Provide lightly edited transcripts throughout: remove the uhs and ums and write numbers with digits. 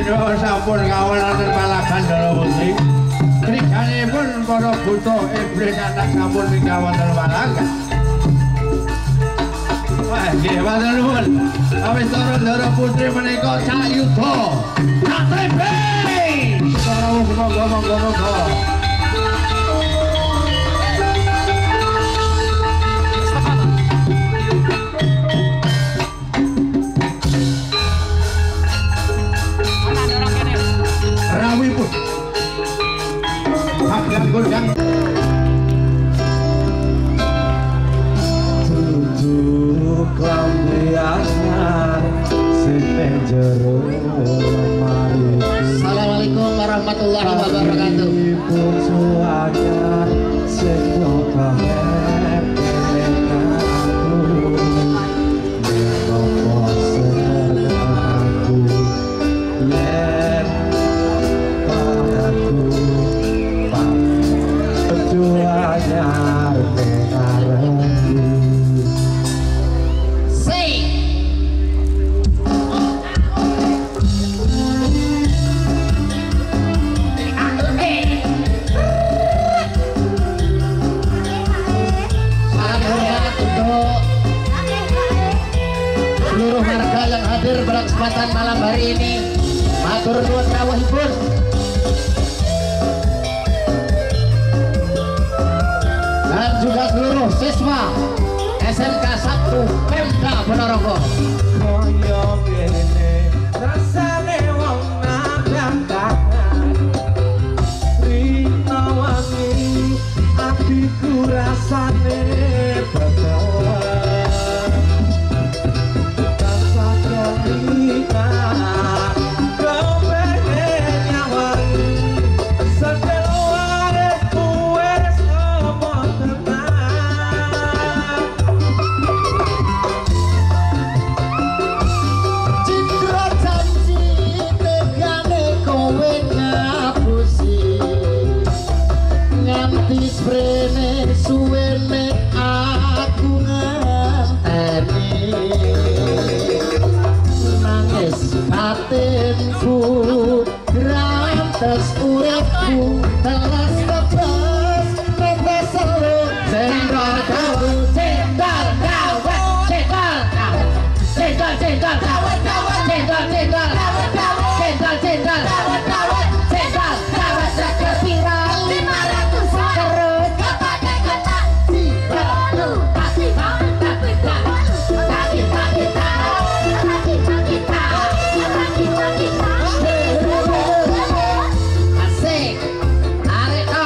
Indra sampun kawelaken palagan Dara Putri. Krijanipun para buta iblis anak sampun tinggal wonten palagan. Wah, nggih matur nuwun. Awis Dara Putri menika cak yuda. Cak trebe. Monggo. Rawi pun Abang Gondang duduk lambe anyar sing jero lemari. Assalamualaikum warahmatullahi wabarakatuh. Bojo anyar sing nyobaen aku nyoba senengku yen padaku bojo anyar mengarepku. Berkesempatan malam hari ini matur nuwun rawuhipun dan juga seluruh siswa SMK 1 Pemda Ponorogo. Koyo ngene rasane wong nandang rino wangi atiku rasane bener. Sprene suwene aku ngenteni nangis batinku rantes uripku telas tebas netes selu cendol dawet cendol dawet cendol dawet cendol cendol dawet dawet cendol cendol dawet dawet cendol cendol dawet dawet cendol dawet sekepira 500 Asik, arek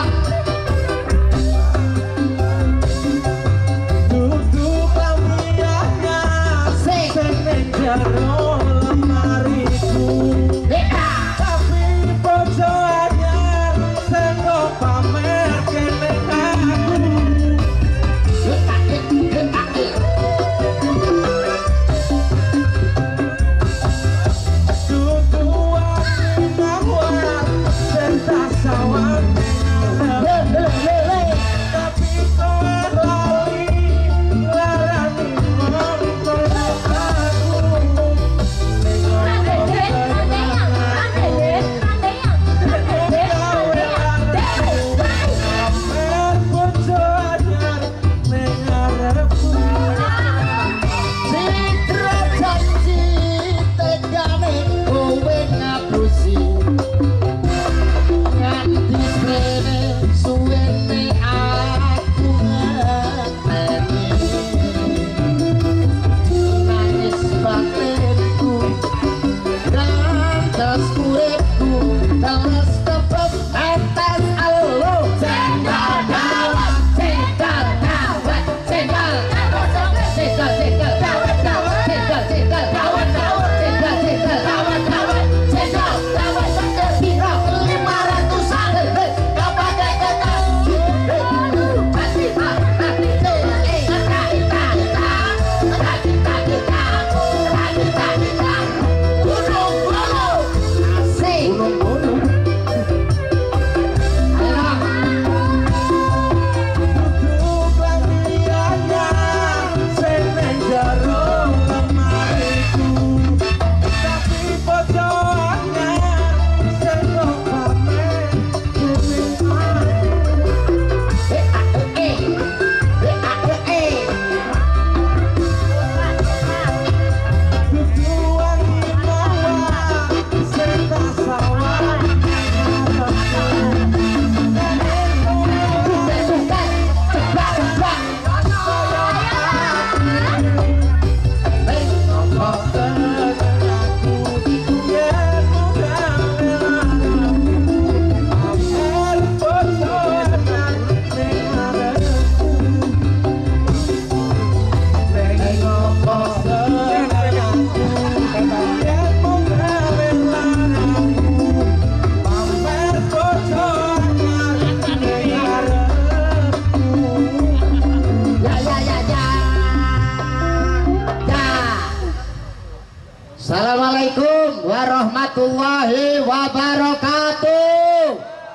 warahmatullahi wabarakatuh.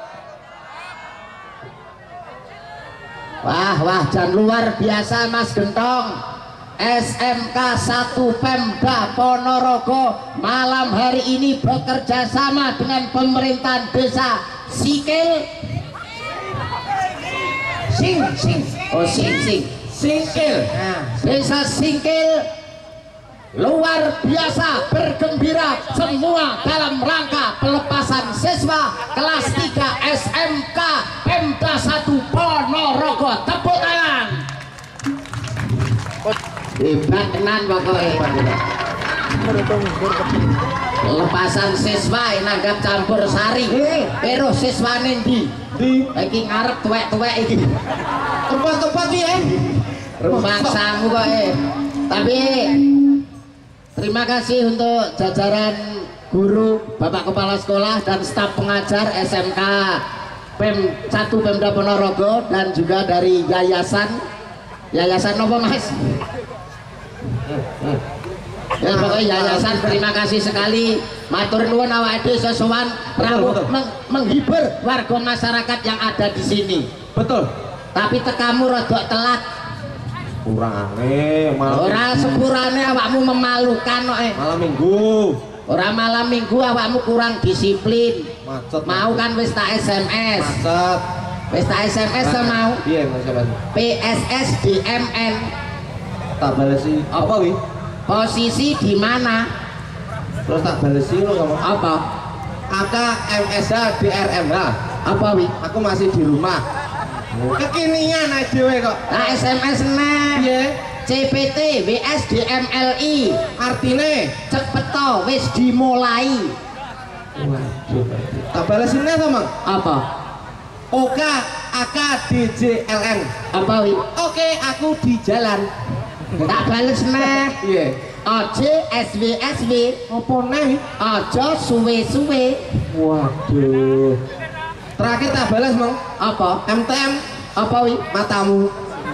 Wah, dan luar biasa Mas Gentong. SMK 1 Pemda Ponorogo malam hari ini bekerja sama dengan pemerintahan desa Singkil. Singkil. Nah, desa Singkil luar biasa bergembira semua dalam rangka pelepasan siswa kelas 3 SMK Pemda 1 Ponorogo. Tepuk tangan. Hebat tenan pokoknya. Pelepasan siswa nanggap campur sari. Pero siswane ndi? Iki ngarep tuwek-tuwek iki. Tempat-tempat iki rumangsamu kok Tapi terima kasih untuk jajaran guru, Bapak Kepala Sekolah dan staf pengajar SMK 1 Pemda Ponorogo dan juga dari yayasan apa Mas? Ya pokoknya yayasan terima kasih sekali. Matur nuwun awake dhewe sesowan rawuh menghibur warga masyarakat yang ada di sini. Betul. Tapi tekamu rodok telat. Kurangane malam. Ora sepurane awakmu memalukan kok. Malam Minggu. Ora malam Minggu awakmu kurang disiplin. Macet. Mau kan wis tak SMS. Macet. Wis tak SMS mau. Piye SMS? PSS DMN. Tak balesi. Apa wi? Posisi di mana? Terus tak balesi lo ngomong. Apa? AKMSH DRMH. Apa wi? Aku masih di rumah. Kekinian aja dhewe kok. Tak SMS neh. Piye? CPT WSDMLI. Artine Cepet to wis dimulai. Waduh. Tak balesi neh to, Mang. Apa? OK AKDJLN. Apa wi? Oke, aku di jalan. Tak bales neh. Iya. Aja SW. Apa neh? Aja suwe-suwe. Waduh. Terakhir tak balas, Mang. Apa? MTM. Apa wi? Matamu.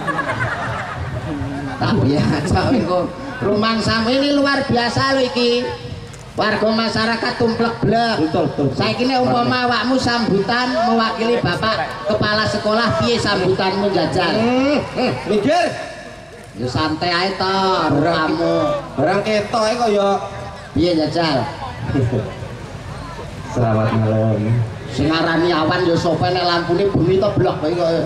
Tak biasa wi kok. Rumangsamu ini luar biasa lho iki. Warga masyarakat tumplek-blek. Betul. Saiki nek umpama awakmu sambutan mewakili Bapak Kepala Sekolah, piye sambutanmu jajal? Mikir. Ya santai ae to, kamu. Barang ketok kok ya. Piye jajal? Selamat malam. Sing ngarani awan ya sapa nek lampune bengi to blok kowe kok.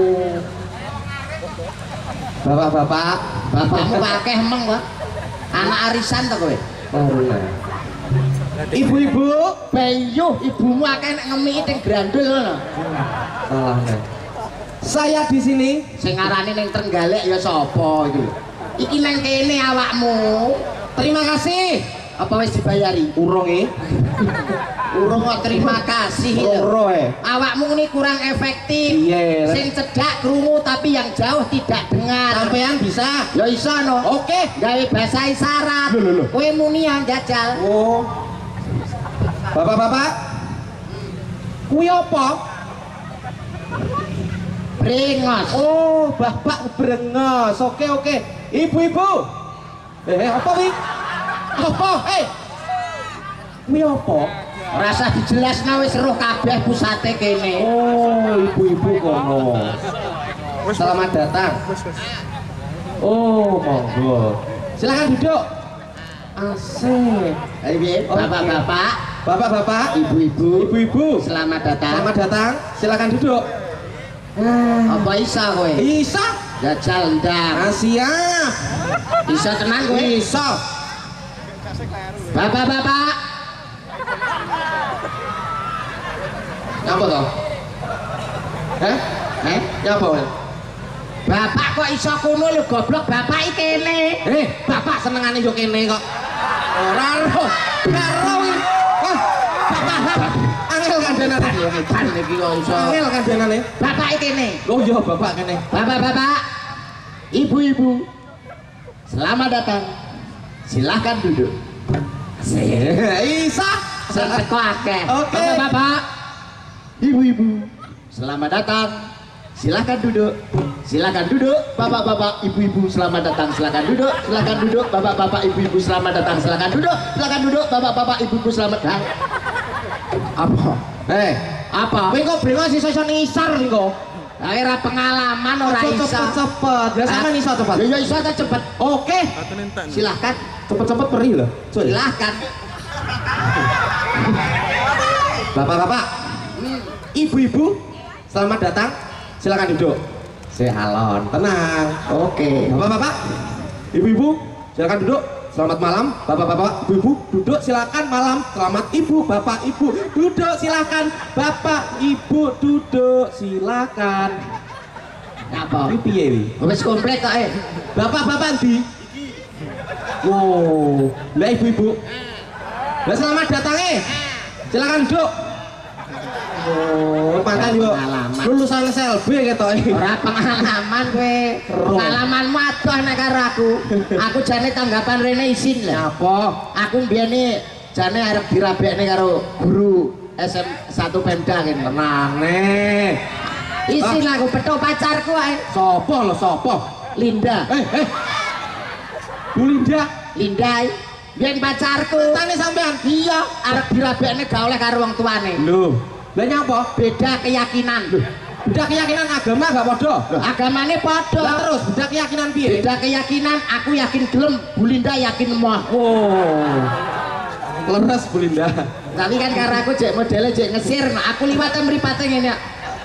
Bapak-bapak, Bapakmu akeh emeng kok. Anak arisan to kowe. Ibu-ibu, Bayuh, ibumu akeh nek ngemiki teng grandul ngono. salah nih. Saya di sini. Sing ngarani ning Trenggalek ya sapa iki? Iki nang kene awakmu. Terima kasih. Apa wis dibayari? Urung Urung kok terima kasih. Awakmu ini kurang efektif. Iya. Sing cedak krungu tapi yang jauh tidak dengar. Sampean bisa? Ya iso no. Oke. Gawe bahasa isyarat. Loh. Kowe muni yang jajal. Oh. Bapak-bapak. Kuwi apa? Brengos. Oh, bapak brengos. Oke. Ibu-ibu. Apa wi? Apa? Kuwi apa? Rasa dijelasno wis roh kabeh pusate kene. Oh, ibu-ibu kono. Selamat datang. Oh, monggo. Silakan duduk. Asik. Ayo piye? Bapak-bapak, Bapak-bapak, ibu-ibu, selamat datang. Selamat datang. Silakan duduk. Apa isa kowe? Isa? Jajal ndang. Siap. Isa tenan kowe? Isa. Bapak-bapak. Apa toh? Apa? Bapak kok iso kono lho goblok, bapak iki kene. Bapak senengane yo kene kok. Ora ro. Karo iki. Wah, bapak angel kandhanane. Kan iki kok iso. Angel kandhanane. Bapak iki kene. Oh iya, bapak kene. Bapak-bapak, ibu-ibu, selamat datang. Silahkan duduk. Isa. Sing teko akeh. Oke. Bapak-bapak, ibu-ibu, selamat datang. Silakan duduk. Silakan duduk, bapak-bapak, ibu-ibu, selamat datang. Silakan duduk. Silakan duduk, bapak-bapak, ibu-ibu, selamat datang. Silakan duduk. Silakan duduk, bapak-bapak, ibu-ibu, selamat datang. Apa? Apa? Kowe kok brengos iso nisar kok. Daerah pengalaman ora iso. Cepet-cepet. Lah sampean iso cepet. Ya iso ta cepet. Oke. Silahkan. Cepet-cepet perih lho. Silahkan. Bapak-bapak, ibu-ibu, selamat datang. Silakan duduk. Sehalon. Tenang. Oke. Bapak-bapak, ibu-ibu, silakan duduk. Selamat malam, bapak-bapak, ibu-ibu, duduk silakan malam. Selamat ibu, bapak, ibu, duduk silakan. Bapak, ibu, duduk silakan. Apa? Iki piye iki? Wis komplit kok Bapak-bapak ndi? Wow, lah ibu-ibu. Lah selamat datang silakan duduk. Oh, mantan yo. Lulusan SLB ketok iki. Ora pengalaman kowe. Pengalamanmu adoh nek karo aku. Aku jane tanggapan rene izin lah. Apa? Aku mbiyene jane arep dirabekne karo guru SM1 Pemda kene. Tenane. Izin aku petuk pacarku ae. Sopo lho sopo? Linda. Bu Linda. Linda yen pacarku. Tane sampean. Iya, arep dirabekne gak oleh karo wong tuane. Lho, lah nyapa? Beda keyakinan. Beda keyakinan agama gak padha? Agamane padha. Lah terus beda keyakinan piye? Beda keyakinan, aku yakin gelem, Bu Linda yakin moh. Oh. Leres Bu Linda. Tapi kan karena aku jek modele jek ngesir, nah aku liwate mripate ngene.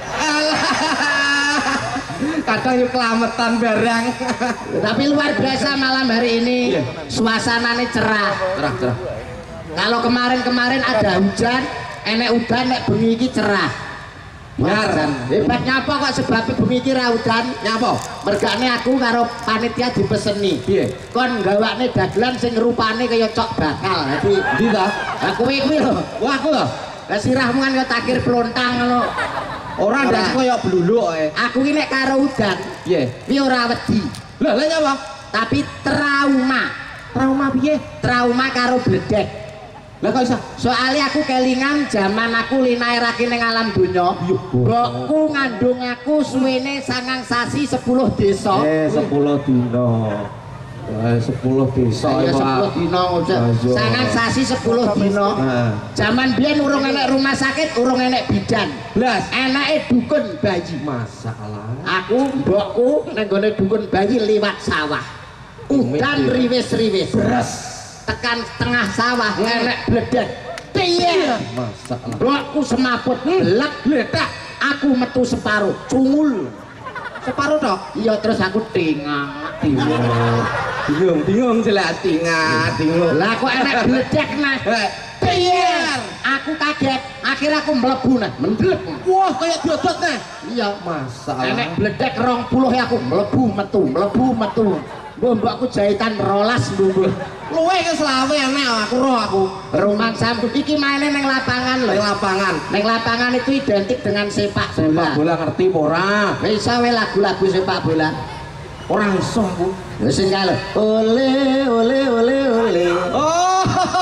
Kadang yuk kelametan barang. Tapi luar biasa malam hari ini. Suasananya cerah. Cerah. Kalau kemarin-kemarin ada hujan, enek udan, nek bengi iki cerah. Benar. Hebatnya apa kok sebabnya bengi iki ra udan? Nyapa? Mergane aku karo panitia dipeseni. Piye? Kon gawakne dagelan sing rupane kaya cok bakal. Jadi Ndi ta? aku kuwi lho. Wah aku lho. Lah sirahmu kan kaya takir pelontang ngono. Ora ndak koyo bluluk ae. Aku ki nek karo udan, Piye? kuwi ora wedi. Lah nyapa? Tapi trauma. Trauma piye? Trauma karo bledek. Lah kok iso? Soalnya aku kelingan zaman aku linairake ning alam donya. Mbokku ngandung aku suwene 9 sasi 10 desa. 10 dina. 10 desa Ya 10 dina ngocek. 9 sasi 10 dina. Zaman biyen urung enek rumah sakit, urung enek bidan. Blas, Enake dukun bayi. masalah. Aku mbokku ning gone dukun bayi liwat sawah. Udan riwis-riwis. Beres. Tekan tengah sawah enek bledek. Piye? Masalah. Mbokku semaput blek bledak. Aku metu separuh, cungul. Separuh tok. Iya terus aku tingang. Bingung jelas bingung. Lah kok enek bledek nah. Piye? Aku kaget. Akhirnya aku mlebu nah, mendlep. Wah, kayak diodot nah. Iya, Masalah. enek bledek 20 ya aku mlebu metu. Mbokku jahitan 12 mbok. Luwe ke selawe enek aku roh aku. Rumah sambu iki maine ning lapangan lho. Di lapangan. Ning lapangan itu identik dengan sepak Sepak bola. bola ngerti apa ora? Bisa we lagu-lagu sepak bola. Ora iso aku. Ya sing kale ole. Oh.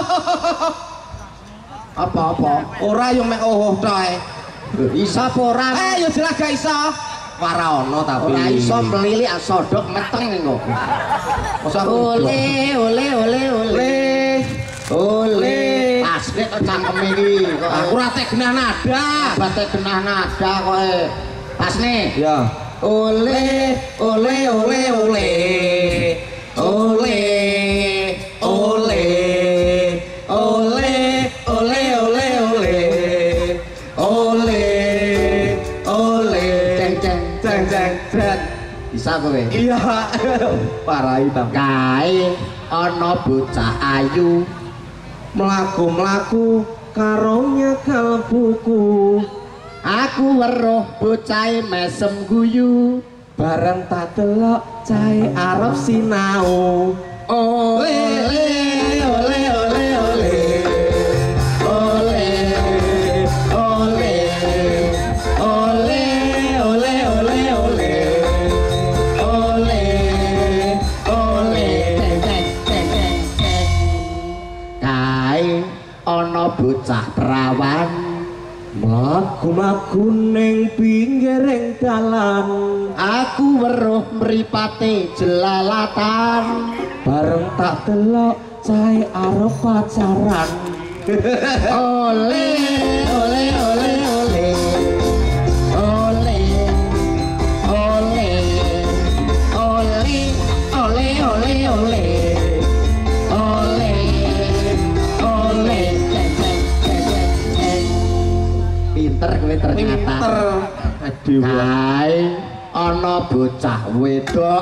Apa-apa? Ora yo mek tok ae. Iso apa ora? Yo jelas gak iso. Ora ono tapi. Ora iso melilik sodok meteng kok. Masa Ole. Pas nek kok cangkeme iki kok Aku ora tek genah nada. bate genah nada koe. Pas nih. Ya. Ole. Ceng. Bisa kowe. Iya. Parah itu. Kae ana bocah ayu Mlaku-mlaku karo nyakal buku. aku weruh bocahe mesem guyu Bareng tak delok cahe arep sinau. ole kae ana bocah perawan mlaku Mlaku ning pinggiring dalan, aku weruh mripate jelalatan, bareng tak delok cahe arep pacaran. ole ole ole ole ole ole ole ole ole ole ole ole pinter kowe ternyata. Aduh, Hai, ana bocah wedok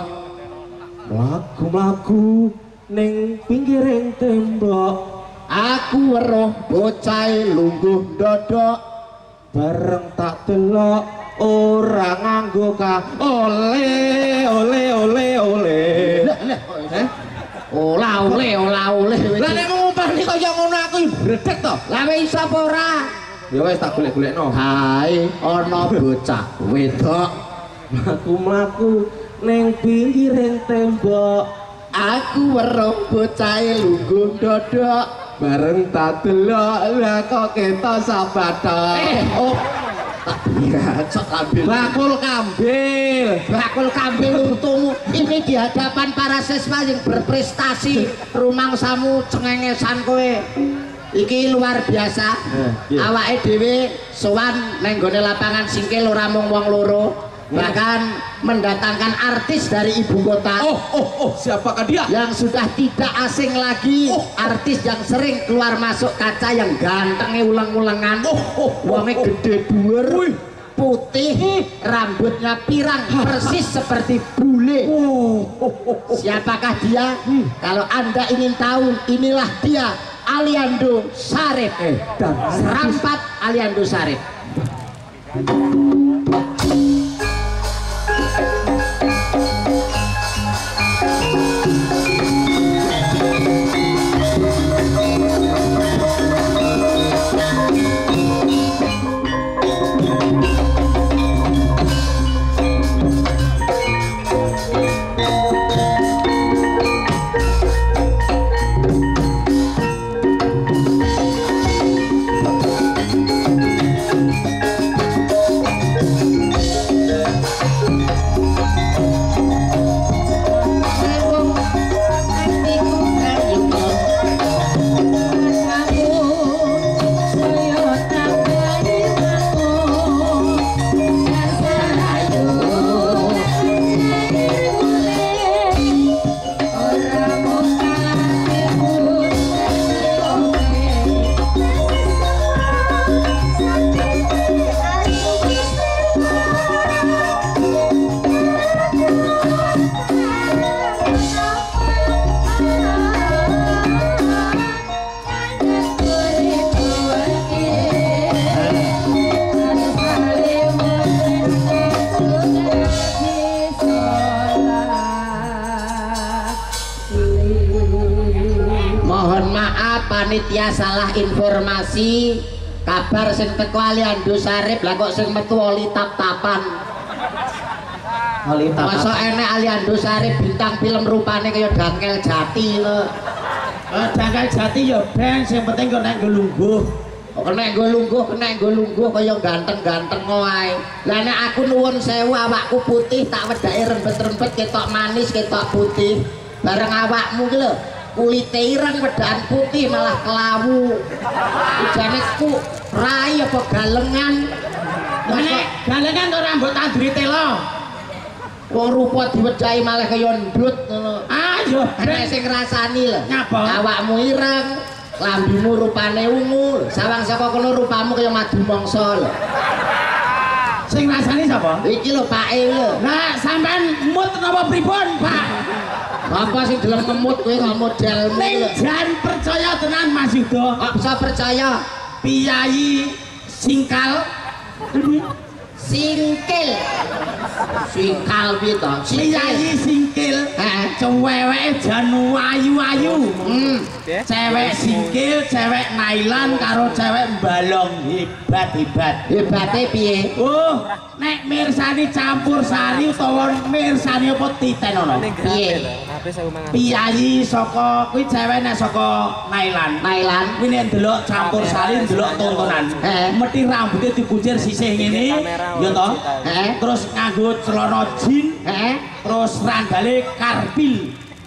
mlaku ning pinggiring tembok, aku weruh bocah lungguh dodok, bareng tak delok ora nganggo ole ole ole ole. ola ole Lah nek ngumpani kaya ngono aku bredeg to. lah wis iso apa ora? Ya wis tak golek-golekno. Hai, ana bocah wedok Mlaku ning pinggiring tembok, aku weruh bocah lungguh dodok, bareng tak delok lah kok ketok sabathok. oh iya cok ambil Bakul kambil. bakul kambing untumu ini di hadapan para siswa yang berprestasi, rumangsamu cengengesan kowe iki luar biasa. Iya. Awake dhewe sowan nang gone lapangan Singkil ora mung wong loro, bahkan mendatangkan artis dari ibu kota. Siapakah dia? Yang sudah tidak asing lagi, artis yang sering keluar masuk kaca, yang gantengnya ulang-ulangan, wongnya gede dhuwur, putih, rambutnya pirang, persis seperti bule. Siapakah dia? Kalau Anda ingin tahu, inilah dia, Aliando Syarif. Serampat Aliando Syarif. Panitia salah informasi, kabar sing teko Aliando Syarif lah kok sing metu oli tap-tapan. Masa enek Aliando Syarif bintang film rupane kaya Dangkel Jati lho. Dangkel Jati ya ben sing penting kok nek nggo lungguh. Kok nek nggo lungguh kaya ganteng-ganteng wae. Lah nek aku nuwun sewu awakku putih tak wedake rembet-rembet ketok manis ketok putih. Bareng awakmu ki lho kulite ireng wedaan putih malah kelawu. Ujane ku rai apa galengan. Nek galengan kok rambut tandri telo. Wong rupa diwedahi malah kaya ndut ngono. Ayo Nek sing ngrasani lho. Ngapa? Awakmu ireng, lambimu rupane ungu, sawang saka kono rupamu kaya madu mangsa lho. Sing rasani sapa? Iki lho Pak E lho. Lah sampean mut napa pripun, Pak? Apa sing deleng ngemut kowe kok modelmu Ning lho. jan percaya tenan Mas Yudo. Kok bisa percaya? Piyayi Singkal. Singkil. Singkal piye to? Piyayi Singkil. Heeh. Cewek jan ayu-ayu. Cewek singkil, cewek nailan karo cewek balong hebat. Hebate piye? Oh, nek mirsani campur sari utawa mirsani apa titen ono? Piye? Piyayi saka kuwi cewek nek saka nailan. Kuwi nek ndelok campur sari ndelok tontonan. Meti rambutnya dikuncir sisih ngene, ya toh? Terus nganggo celana jin, terus randale karpil.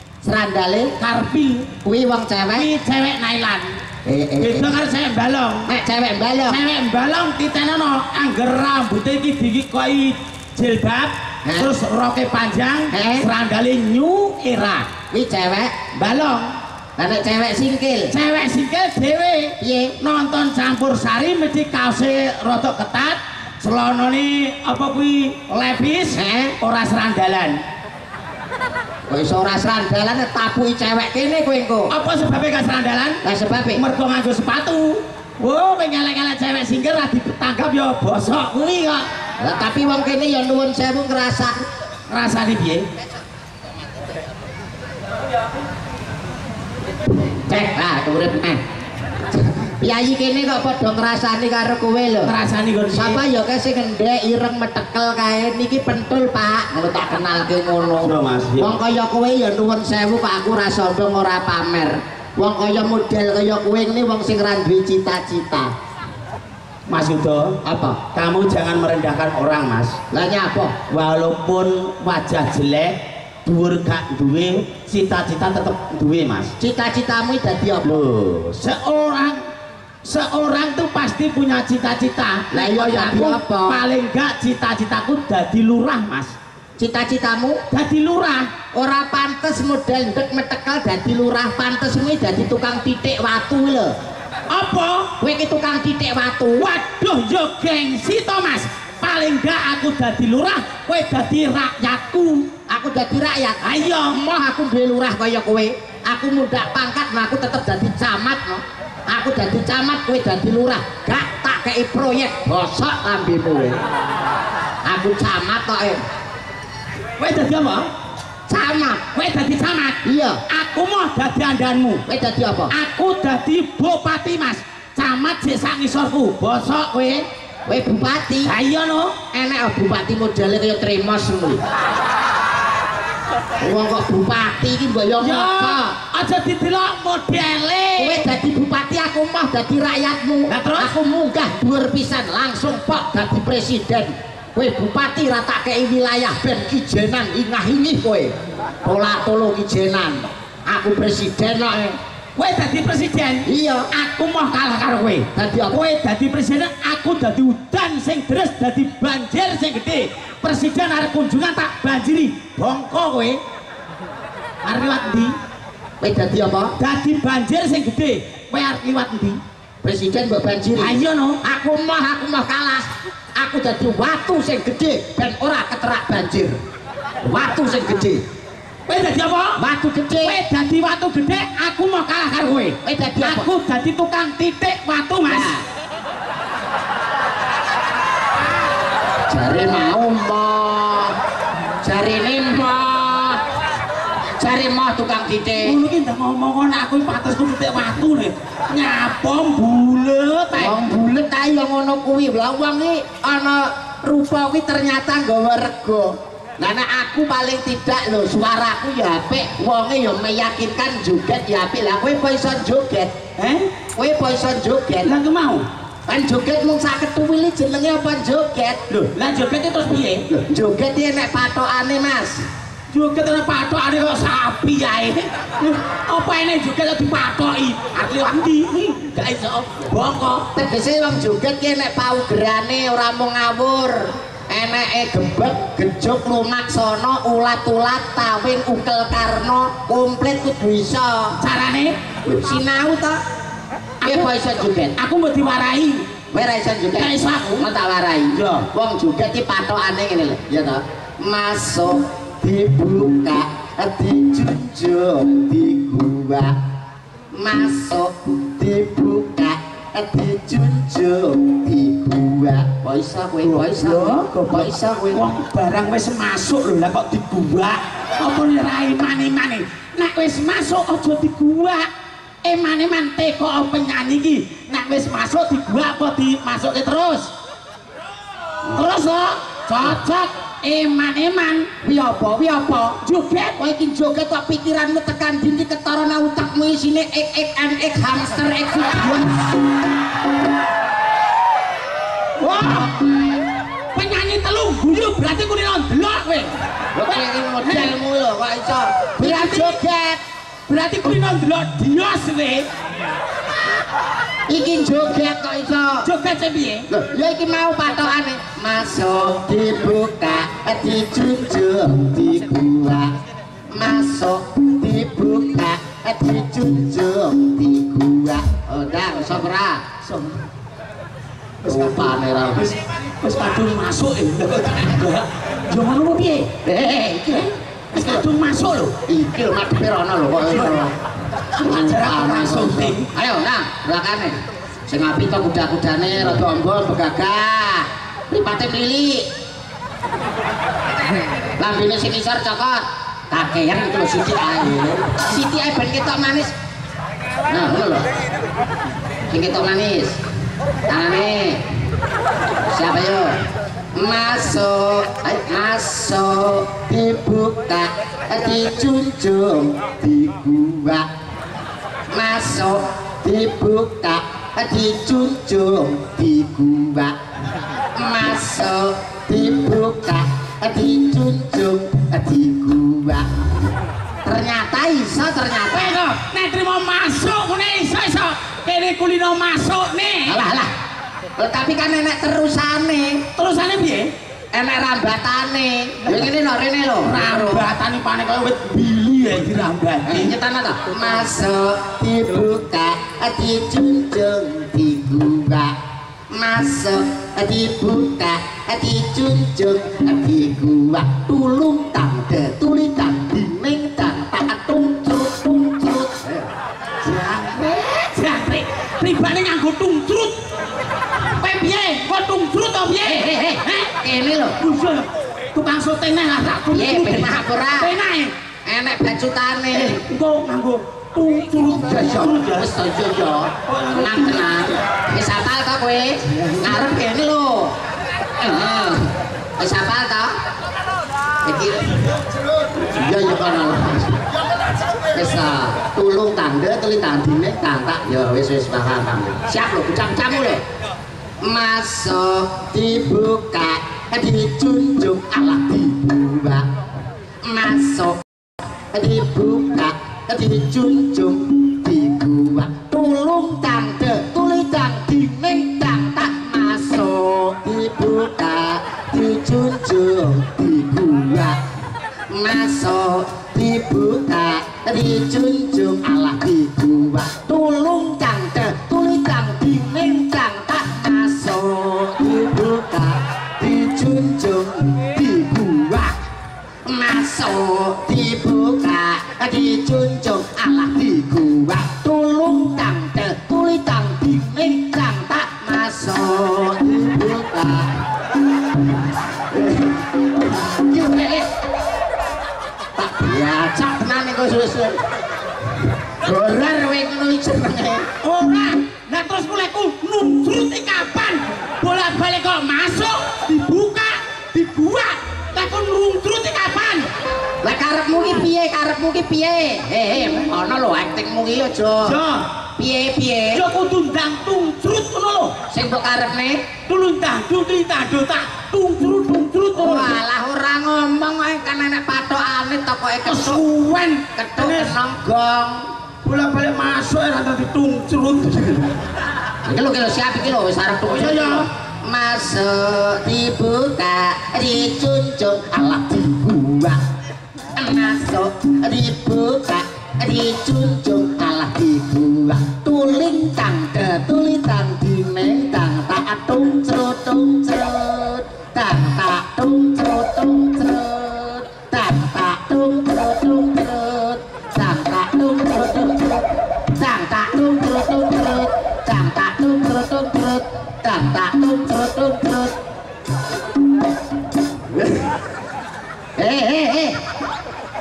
Kuwi wong cewek. Kuwi cewek nailan. Beda karo cewek balong. Nek cewek balong. Cewek balong titenono angger rambutnya iki dikoi jilbab, terus roke panjang, randale new era. Kuwi cewek balong. Lah nek cewek singkil dhewe piye? Nonton campur sari mesti kaose rada ketat, celanane apa kuwi levis, ora serandalan. Kok iso ora serandalan tabuki cewek kene kowe engko. Apa sebabnya gak serandalan? Lah sebabe Mergo nganggo sepatu. Wo, pengelek-elek cewek singkir lah ditanggap ya bosok kuwi kok. lah tapi wong kene ya nuwun sewu Rasane piye? cek lah urip piyayi kene kok padha ngrasani karo kowe lho. Ngrasani kok Sapa ya kae sing ngendhek ireng metekel kae niki pentul Pak. Ngono tak kenalke ngono. Mas. Wong kaya kowe ya nuwun sewu kok aku ora sombong ora pamer. Wong kaya model kaya kowe ngene wong sing ra duwe cita-cita. Mas Yudo, Apa? kamu jangan merendahkan orang, Mas. Lah nyapa? Walaupun wajah jelek, dhuwur gak duwe, cita-cita tetep duwe, Mas. Cita-citamu dadi apa? Loh, seorang tuh pasti punya cita-cita. Lah iya ya aku apa? paling gak cita-citaku dadi lurah, Mas. Cita-citamu Dadi lurah. ora pantes model ndek metekel dadi lurah, pantesmu dadi tukang titik watu lho. Apa? Kowe iki tukang titik watu. Waduh, yo gengsi to, Mas. Paling gak aku dadi lurah, kowe dadi rakyatku. Aku dadi rakyat. Ayo, Moh aku duwe lurah kaya kowe. Aku mundak pangkat, nah aku tetep dadi camat no. Aku dadi camat, kowe dadi lurah. Gak tak kei proyek bosok lambemu kowe. Aku camat kok. kowe dadi apa? Camat. Kowe dadi camat. Iya. Aku mau dadi andanmu. Kowe dadi apa? Aku dadi bupati, Mas. Camat sik sak ngisorku. Bosok kowe. Kowe bupati. Ha iya no. Enek bupati modele kaya Tremos ngono. Wong kok bupati iki mboyo Ya, ngopo? aja didelok modele. Kowe dadi bupati, aku mah dadi rakyatmu. Lah terus? Aku munggah dhuwur pisan langsung pok dadi presiden. Kowe bupati ra tak kei wilayah ben kijenan ingah-ingih kowe. Pola-tolo kijenan. Aku presiden kok. Kowe dadi presiden. Iya. Aku mau kalah karo kowe. Dadi apa? Kowe dadi presiden, aku dadi udan sing deres, dadi banjir sing gede. Presiden arep kunjungan tak banjiri. Bongko kowe. Arep liwat ndi? Kowe dadi apa? Dadi banjir sing gede. Kowe arep liwat ndi? Presiden mbok banjiri. Ayo no. Aku mah kalah. Aku dadi watu sing gede ben ora keterak banjir. Watu sing gede. Kowe dadi apa? Watu gede. Kowe dadi watu gede, aku mau kalah karo kowe. Kowe dadi apa? Aku dadi tukang titik watu, Mas. Nah. Jare mau mah. Jarine mah. Jare mah tukang titik. Ngono ki ndak ngomong aku pates ku titik watu nih. Nyapa bulet ae. Wong bulet ae ya ngono kuwi. Lah wong iki ana rupa kuwi ternyata nggawa rego. Lah nek aku paling tidak lho suaraku ya apik, wonge ya meyakinkan joget ya apik. Lah kowe apa iso joget? Kowe apa iso joget? Lah ku mau. Kan joget mung sak ketuwili jenenge apa joget? Lho, lah joget itu terus piye? Joget iki nek patokane Mas. Joget ana patokane kok sapi ae. Apa ene joget dipatoki? Arep liwat ndi? Gak iso bongko. Tegese wong joget ki nek paugerane ora mung ngawur. Eneke gebek, gejuk, lumaksana, ulat-ulat, tawing, ukel karno, komplit kudu iso. Carane Sinau to. Piye kok iso joget? aku mau diwarai. Kowe ra iso joget. Ra iso aku. Mau tak warai. Yo. Wong joget ki patokane ngene lho, ya to. Masuk dibuka, dijunjung, diguwak. Masuk dibuka, dijunjung, diguwak. Kok iso kowe? Kok iso? Kok iso kowe? Wong barang wis masuk lho lah kok dibuak. apa rai mani-mani. Nek wis masuk aja diguak. Mani-man teko penyanyi iki. Nek wis masuk diguak apa dimasuke terus? Terus kok cocok eman-eman. Wi apa? Joget kowe iki joget kok pikiranmu tekan dindi ketarana utakmu isine ek hamster ek video. Wah. Penyanyi telu guyu berarti kuwi ndelok kowe. Kowe iki modelmu lho kok iso. Berarti joget. Berarti kuwi ndelok dios kowe. Iki joget kok iso. Joget piye? Lho, ya iki mau patokane. Masuk dibuka, dijunjung dibuka. Masuk dibuka, dijunjung dibuka. Oh, ndang sok ora? Sok. Wis kapane ra. Wis kadung masuk e. Yo ngono piye? Iki wis kadung masuk lho. Iki lho madhepe rono lho kok iso. Acara masuk. Ayo, nah, belakane. Sing api to kuda-kudane rada ombol begagah. Mripate mili. Lambene sing isor cokot. Kakean iki lho sithik ae. Sithik ae ben ketok manis. Nah, ngono lho. Sing ketok manis. Tangane. Siapa yo? Masuk, masuk, dibuka, dijunjung, dibuka. Masuk, dibuka, dijunjung, dibuka. Masuk, dibuka, dijunjung, dibuka. Ternyata iso, ternyata kok nek trimo masuk ngene iso. Kene kulino masuk nih. Alah. Tapi kan enek terusane. Terusane piye? Enek rambatane. Ya ngene lho rene lho. Rambatane panek koyo wit bili ya dirambati. Nyetana ta? Masuk, dibuka, dijunjung, dibuka. Masuk, dibuka, dijunjung, dibuka. Tulung tangde, tulitan dining dan patung trut. Jangkrik. Pribane nganggo tungtrut. Kowe piye? Kok tungtrut to piye? Kene lho. Tukang syuting nang tak tungtrut. Penak ora? Penak. Enek bacutane. Engko nganggo tungtrut. Wis yo. Tenang. Wis hafal to kowe? Ngarep kene lho. Heeh. Wis hafal to? Iki. Ya kono. Wis tulung tanda tuli tandine kantak ya wis paham. Siap lho bocah-bocahmu lho. Masuk dibuka dijunjung alah dibuka. Masuk dibuka dijunjung dibuka. Tulung tanda tuli tandine kantak. Masuk dibuka dijunjung dibuka. Masuk dibuka dijunjung alah dibuka. Tulung tangde tulitan dining tak masuk dibuka dijunjung dibuka. Masuk dibuka dijunjung alah dibuka. Tulung tangde tulitan dining tak masuk dibuka. Ya, cak tenan iku suwe-suwe. Dolar kowe ngono iki jenenge. Ora, lah terus kuleku nunjrut iki kapan? Bolak-balik kok masuk, dibuka, dibuat. Lah kok nunjrut iki kapan? Lah karepmu ki piye? Karepmu ki piye? Ana lho aktingmu ki aja. Yo. Piye-piye? Yo kudu ndang tungcrut ngono lho. Sing mbok karepne tulundang tak tungcrut. Walah ora ngomong ae kan enek patokane tokoke kesuwen ketuk nonggong. Bolak-balik masuk ora dadi tungcrut. Iki lho siap iki lho wis arep tungcrut. Yo. Masuk dibuka dijunjung alah dibuka. Masuk dibuka dijunjung alah dibuka. Tuling tangde tulitan dining tak tungcrut. Tak tungcrut. Tak tungcrut. Tak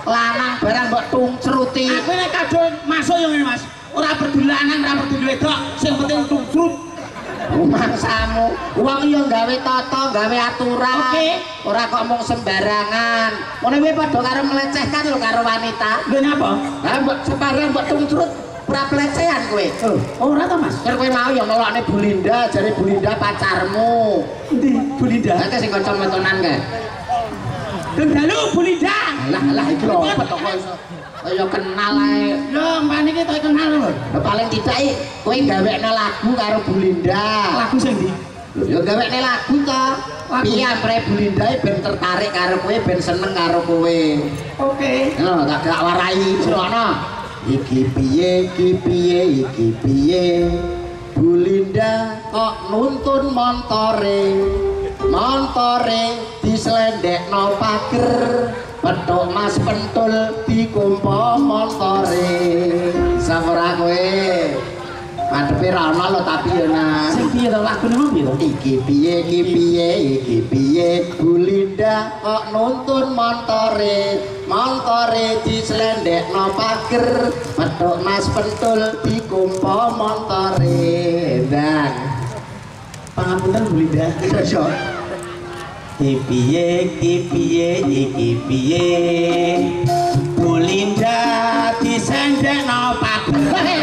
lanang barang mbok tungcruti. Aku nek kadung masuk yo ngene Mas. Ora peduli lanang, ora peduli wedok, sing penting tungcrut. Mangsamu, wong yo gawe tata, gawe aturan. Oke. Ora kok mung sembarangan. Ngono kuwi padha karo melecehkan lho karo wanita. Lho napa? Lah mbok sembarang mbok tungcrut ora pelecehan kowe. Ora to Mas. Kan kowe mau yo nolokne Bu Linda, jare Bu Linda pacarmu. Endi Bu Linda? Lah sing kanca metonan kae. Dalu Bu Linda. Lah iki lho apa kok iso kaya kenal ae. Yo mbane iki tok kenal lho. Lah paling tidak kowe gawekne lagu karo Bu Linda. Lagu sing ndi? Yo gawekne lagu to. Piye ampre Bu Linda ben tertarik karo kowe, ben seneng karo kowe. Oke. Lho tak gak warai sono. Iki piye, iki piye, iki piye. Bu Linda kok nuntun montore. Montore dislendekno pager. Petuk Mas pentul dikumpo montore. Sampura kowe. Madhepe ra ono lho tapi yo nah. Sing piye to lagune mau piye to? Iki piye, iki piye, iki piye. Bu Linda kok nuntun montore. Montore dislendekno pager. Petuk Mas pentul dikumpo montore. Ndang. Pangapunten Bu Linda. Iso. Iki piye, iki piye. Bu Linda disendekno pager.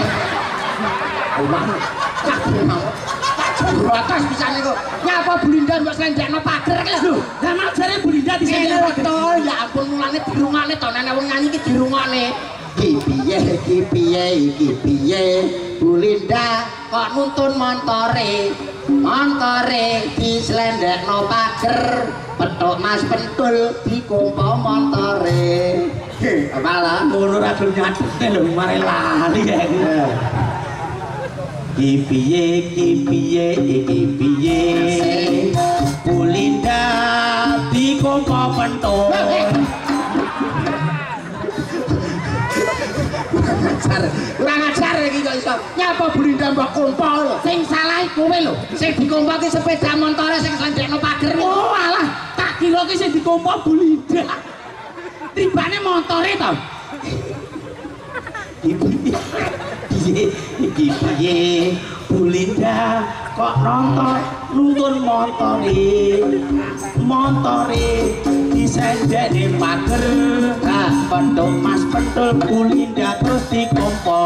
Atas bisa nih kok. Nyapa Bu Linda mbok slendekno pager iki lho. Lah mak jare Bu Linda disendekno pager. Ya ampun mulane dirungokne to nek wong nyanyi iki dirungokne. Iki piye, iki piye, iki piye. Bu Linda kok nuntun montore. Montore dislendekno pager. Petuk Mas pentul dikumpo montore. Apalah Ngono ra gelem nyatune lho mare lali ya. Iki piye, iki piye, iki piye. Bu Linda dikumpo pentul. Kurang ajar iki kok iso. Nyapa Bu Linda mbok kumpo lho. Sing salah kowe lho. Sing dikumpo ki sepeda montore sing slendekno pager. Oh alah, tak kira ki sing dikumpo Bu Linda. Tibane montore to. Iki piye Bu Linda kok nuntun montore disendekne pager. Nah, pentul Mas pentul Bu Linda terus dikompo.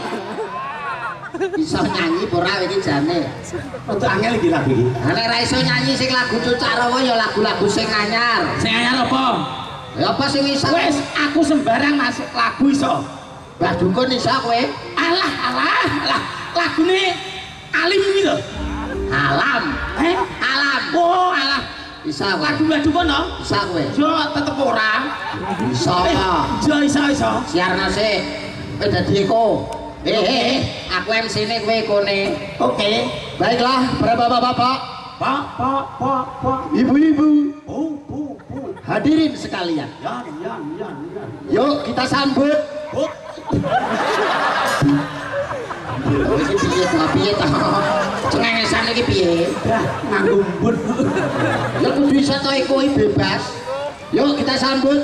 Bisa nyanyi ora iki jane. Untuk angel iki lagu iki. Nek ra iso nyanyi sing lagu Cucak Rawa ya lagu-lagu sing anyar. Sing anyar apa? Ya apa sing iso? Wes aku sembarang masuk lagu iso. Lah dukun iso kowe. Alah, lagune Alim iki lho. Alam. Alam. Oh, alah. Bisa kowe. Lagu dukun to? Bisa kowe. Yo tetep ora. Bisa kok. Yo iso. Siarno sik. Kowe dadi eko. Aku MC-ne kowe ekone. Oke. Baiklah, para bapak-bapak, Pak. ibu-ibu, Bu. hadirin sekalian. Ya. Yuk kita sambut. Bu. Oh, iki piye ta? Cengengesan iki piye? Dah nganggo mbut. Ya kudu iso to eko bebas. Yuk kita sambut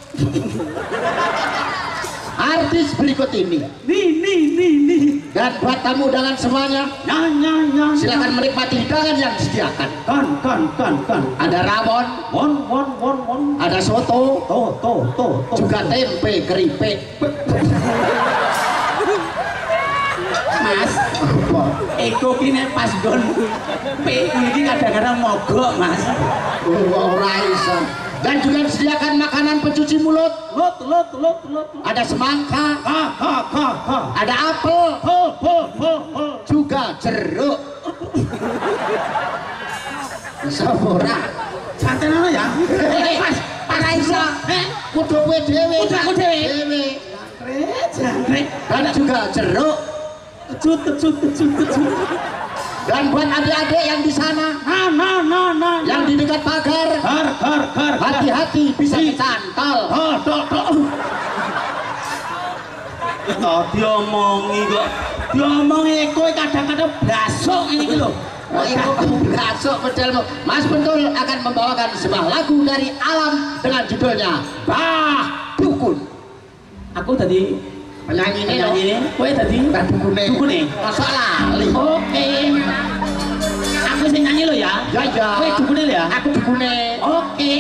artis berikut ini. Nih. Dan buat tamu undangan semuanya, Ya. silakan menikmati hidangan yang disediakan. Kan. Ada rawon, Won. ada soto, Tuh. juga tempe keripik. Mas, Eko kini pas gon ini kadang-kadang mogok Mas. Ora iso. Dan juga disediakan makanan pencuci mulut. Lot. Ada semangka, Ha. ada apel, Ho. juga jeruk. Bisa ora? Santai ngono ya. Mas, Ora iso. Kudu kowe dhewe. Kudu aku dhewe. Dhewe. Jangkrik. Dan juga jeruk. Cut. Dan buat adik-adik yang di sana, Nah. yang di dekat pagar, Kar. hati-hati bisa dicantol. Diomongi kowe kadang-kadang blasok ini lho. Oh, itu gasok pedelmu. Mas Pentul akan membawakan sebuah lagu dari alam dengan judulnya Bah Dukun. Aku tadi penyanyi ini loh. Kowe tadi dukune. Dukune. Masa lali. Oke. Aku sing nyanyi lo ya. Ya. Kowe dukune ya. Aku dukune. Oke.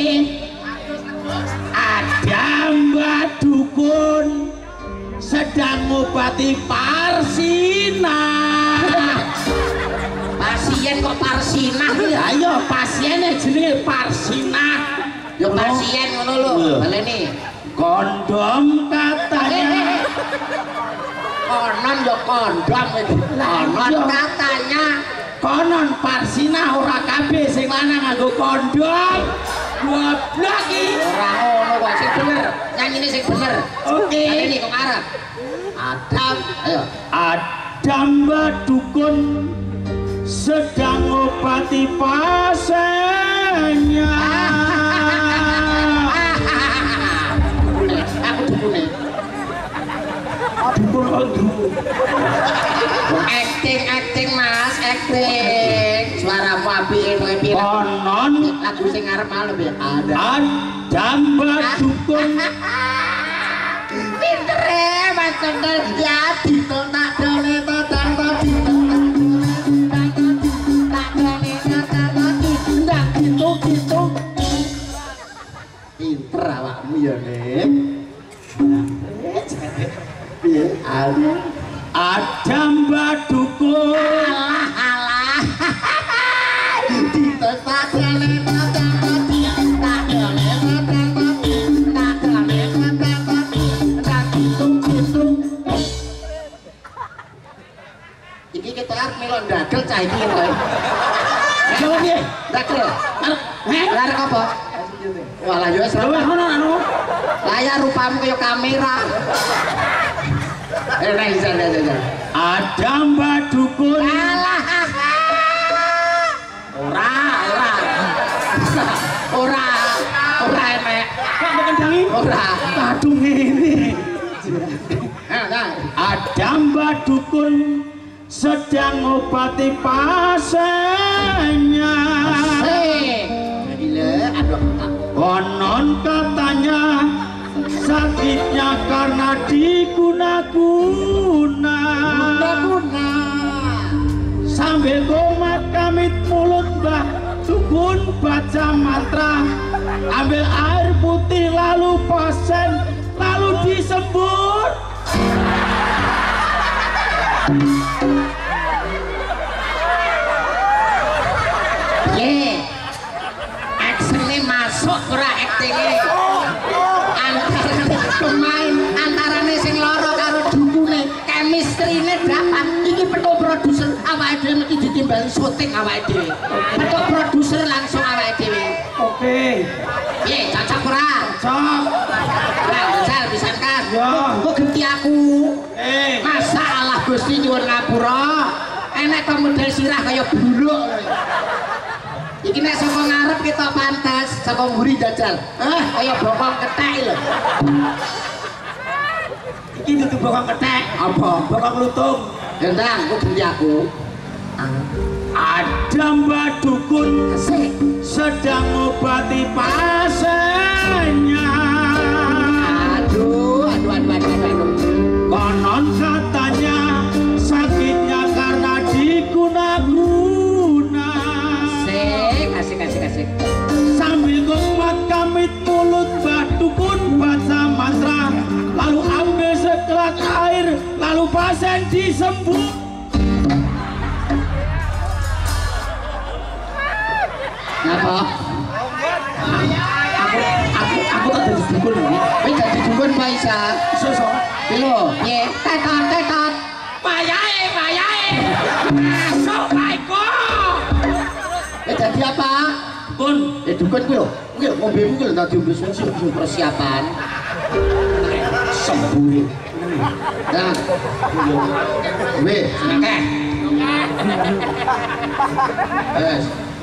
Ada Mbak Dukun sedang ngobati Parsina. Pasien kok Parsina ya? Ayo pasiennya jenenge Parsina. Ya pasien ngono lho. Baleni. Kondom katanya. Konon ya kondom itu. Konon katanya. Konon Parsina ora kabeh sing lanang nganggo kondom. Goblok iki. Ora ngono kok sing bener. Nyanyine sing bener. Oke. Baleni kok ngarep. Adam, ayo. Ada Mbak Dukun sedang ngobati pasiennya. Aku dukune. Acting Mas, acting. Suaramu apike kowe piye? Konon Lagu sing ngarep malu ya. ada Mbak Dukun Pinter Mas Kendal ya ditontak dole totang tadi. Pinter awakmu ya, Nek. Piye? ada Mbak Dukun Alah. Ditotak dole totang tadi. Tak dole totang tadi. Tak dole totang tadi. Tak hitung. Iki kita arep melok ndagel cah iki kowe. Coba piye? Ndagel. Arep apa? Walah yo wis Coba ngono anu. layar rupamu kaya kamera. Reza. Ada Mbak Dukun Alah. Ora emek. kok mengendangi Ora. kadung ini. Nah. Ada Mbak Dukun sedang ngobati pasiennya. Gila, aduh. Konon katanya sakitnya karena diguna-guna. Guna. Sambil komat kamit mulut Mbah Dukun baca mantra, ambil air putih lalu pasien lalu disembur. Ye. Actionnya masuk ora actingnya. Antarane pemain, antarane sing loro karo dukune, chemistry-ne dapat. Iki petuk produser awake dhewe mesti ditimbali syuting awake dhewe. Petuk produser langsung awake dhewe. Oke, Piye, cocok ora? cok. Lah, besar pisan kan. Ya. Kok genti aku? Masa Allah Gusti nyuwun ngapura. Enek kok model sirah kaya buluk. Iki nek saka ngarep kita pantes, saka mburi jajal. Kaya bokong kethek lho. iki dudu bokong kethek, Apa? bokong lutung. Gendang, kok genti aku. Ada Mbak Dukun Asik. sedang ngobati pasiennya. Aduh. Konon katanya sakitnya karena diguna-guna. Asik. Sambil komat kamit mulut Mbak Dukun baca mantra, lalu ambil segelas air, lalu pasien disembuh. Ngapa? Aku tak jadi dukun ini. Kowe dadi dukun Pak Isa. Sosok. Lho, ye, tetot. Payae. Masuk Maiko. Dadi apa? Kun, Dukun ku lho. Nggih, ngombemu ku lho dadi persiapan. sembuh. Nah. Weh, Akeh. Yes.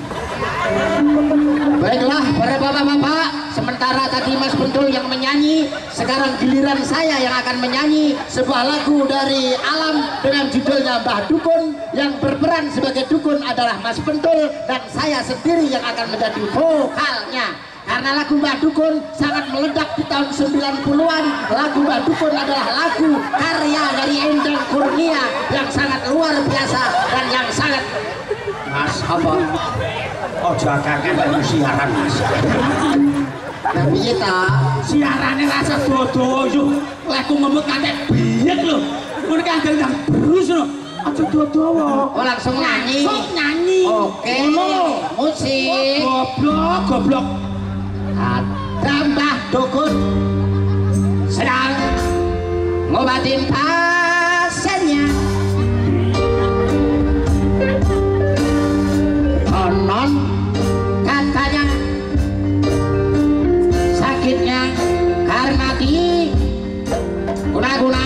Baiklah para bapak-bapak, sementara tadi Mas Bentul yang menyanyi, sekarang giliran saya yang akan menyanyi sebuah lagu dari Alam dengan judulnya Mbah Dukun. Yang berperan sebagai dukun adalah Mas Bentul dan saya sendiri yang akan menjadi vokalnya. karena lagu Mbak Dukun sangat meledak di tahun 90-an. Lagu Mbak Dukun adalah lagu karya dari Endang Kurnia yang sangat luar biasa dan yang sangat Mas apa? Oh jagakan dari siaran Mas. tapi kita Siarannya rasa dodo-dodo. Lagu ngemut katek biyek lho. Ngono kan gendang terus lho. Aja dodo. oh langsung nyanyi. Sok nyanyi. Oke, musik. Goblok. Ada Mbah Dukun sedang ngobatin pasiennya. Konon katanya sakitnya karena guna-guna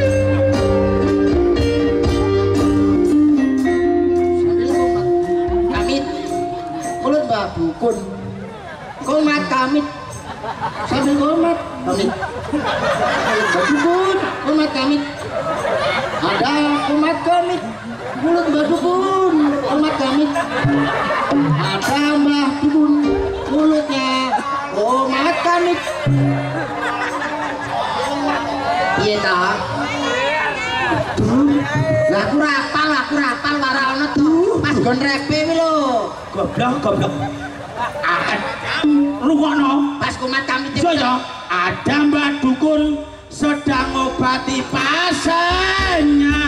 kamit mulut Mbah Dukun komat kamit sambil komat kamit Mbah Dukun komat kamit ada komat kamit mulut Mbah Dukun komat kamit ada Mbah Dukun mulutnya komat kamit iya tak lah aku rapal warna ono tuh pas gon repe wi lho Goblok. Rungokno. pas komat kamit So ya, ada Mbak Dukun sedang ngobati pasiennya.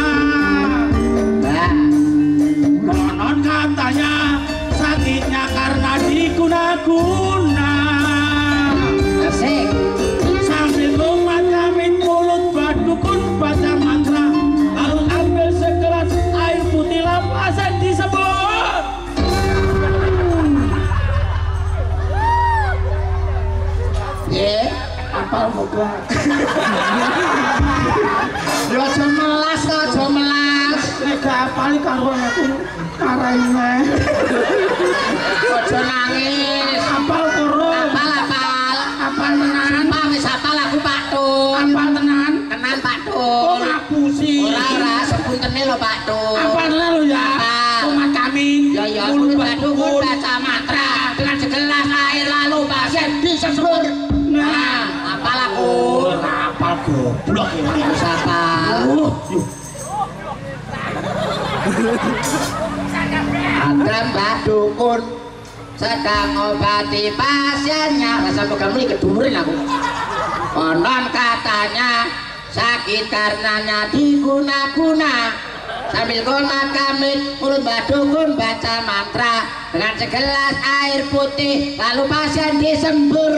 nah Konon katanya sakitnya karena diguna-guna. asik Sambil komat kamit mulut Mbak Dukun baca mantra, lalu ambil segelas air putih lampasan disebut. ye apal moga yo aja melas Nek apal karo aku karaine. aja nangis Apal kurung. apal tenan wis apal aku Pak Tun Apal tenan. tenan Pak Kok Tun ngapusi? ora sepuntene lho Pak Tun Apal tenan lho ya. Apal. Umat kami. ya mulut Mbah Dukun Dukun. baca mantra dengan segelas air lalu pasien disembur nah apal aku Apal goblok ya. wis apal ada Mbah Dukun sedang ngobati pasiennya rasa pegang ini kedurin aku konon katanya sakit karenanya diguna-guna sambil komat kamit mulut Mbah Dukun baca mantra dengan segelas air putih lalu pasien disembur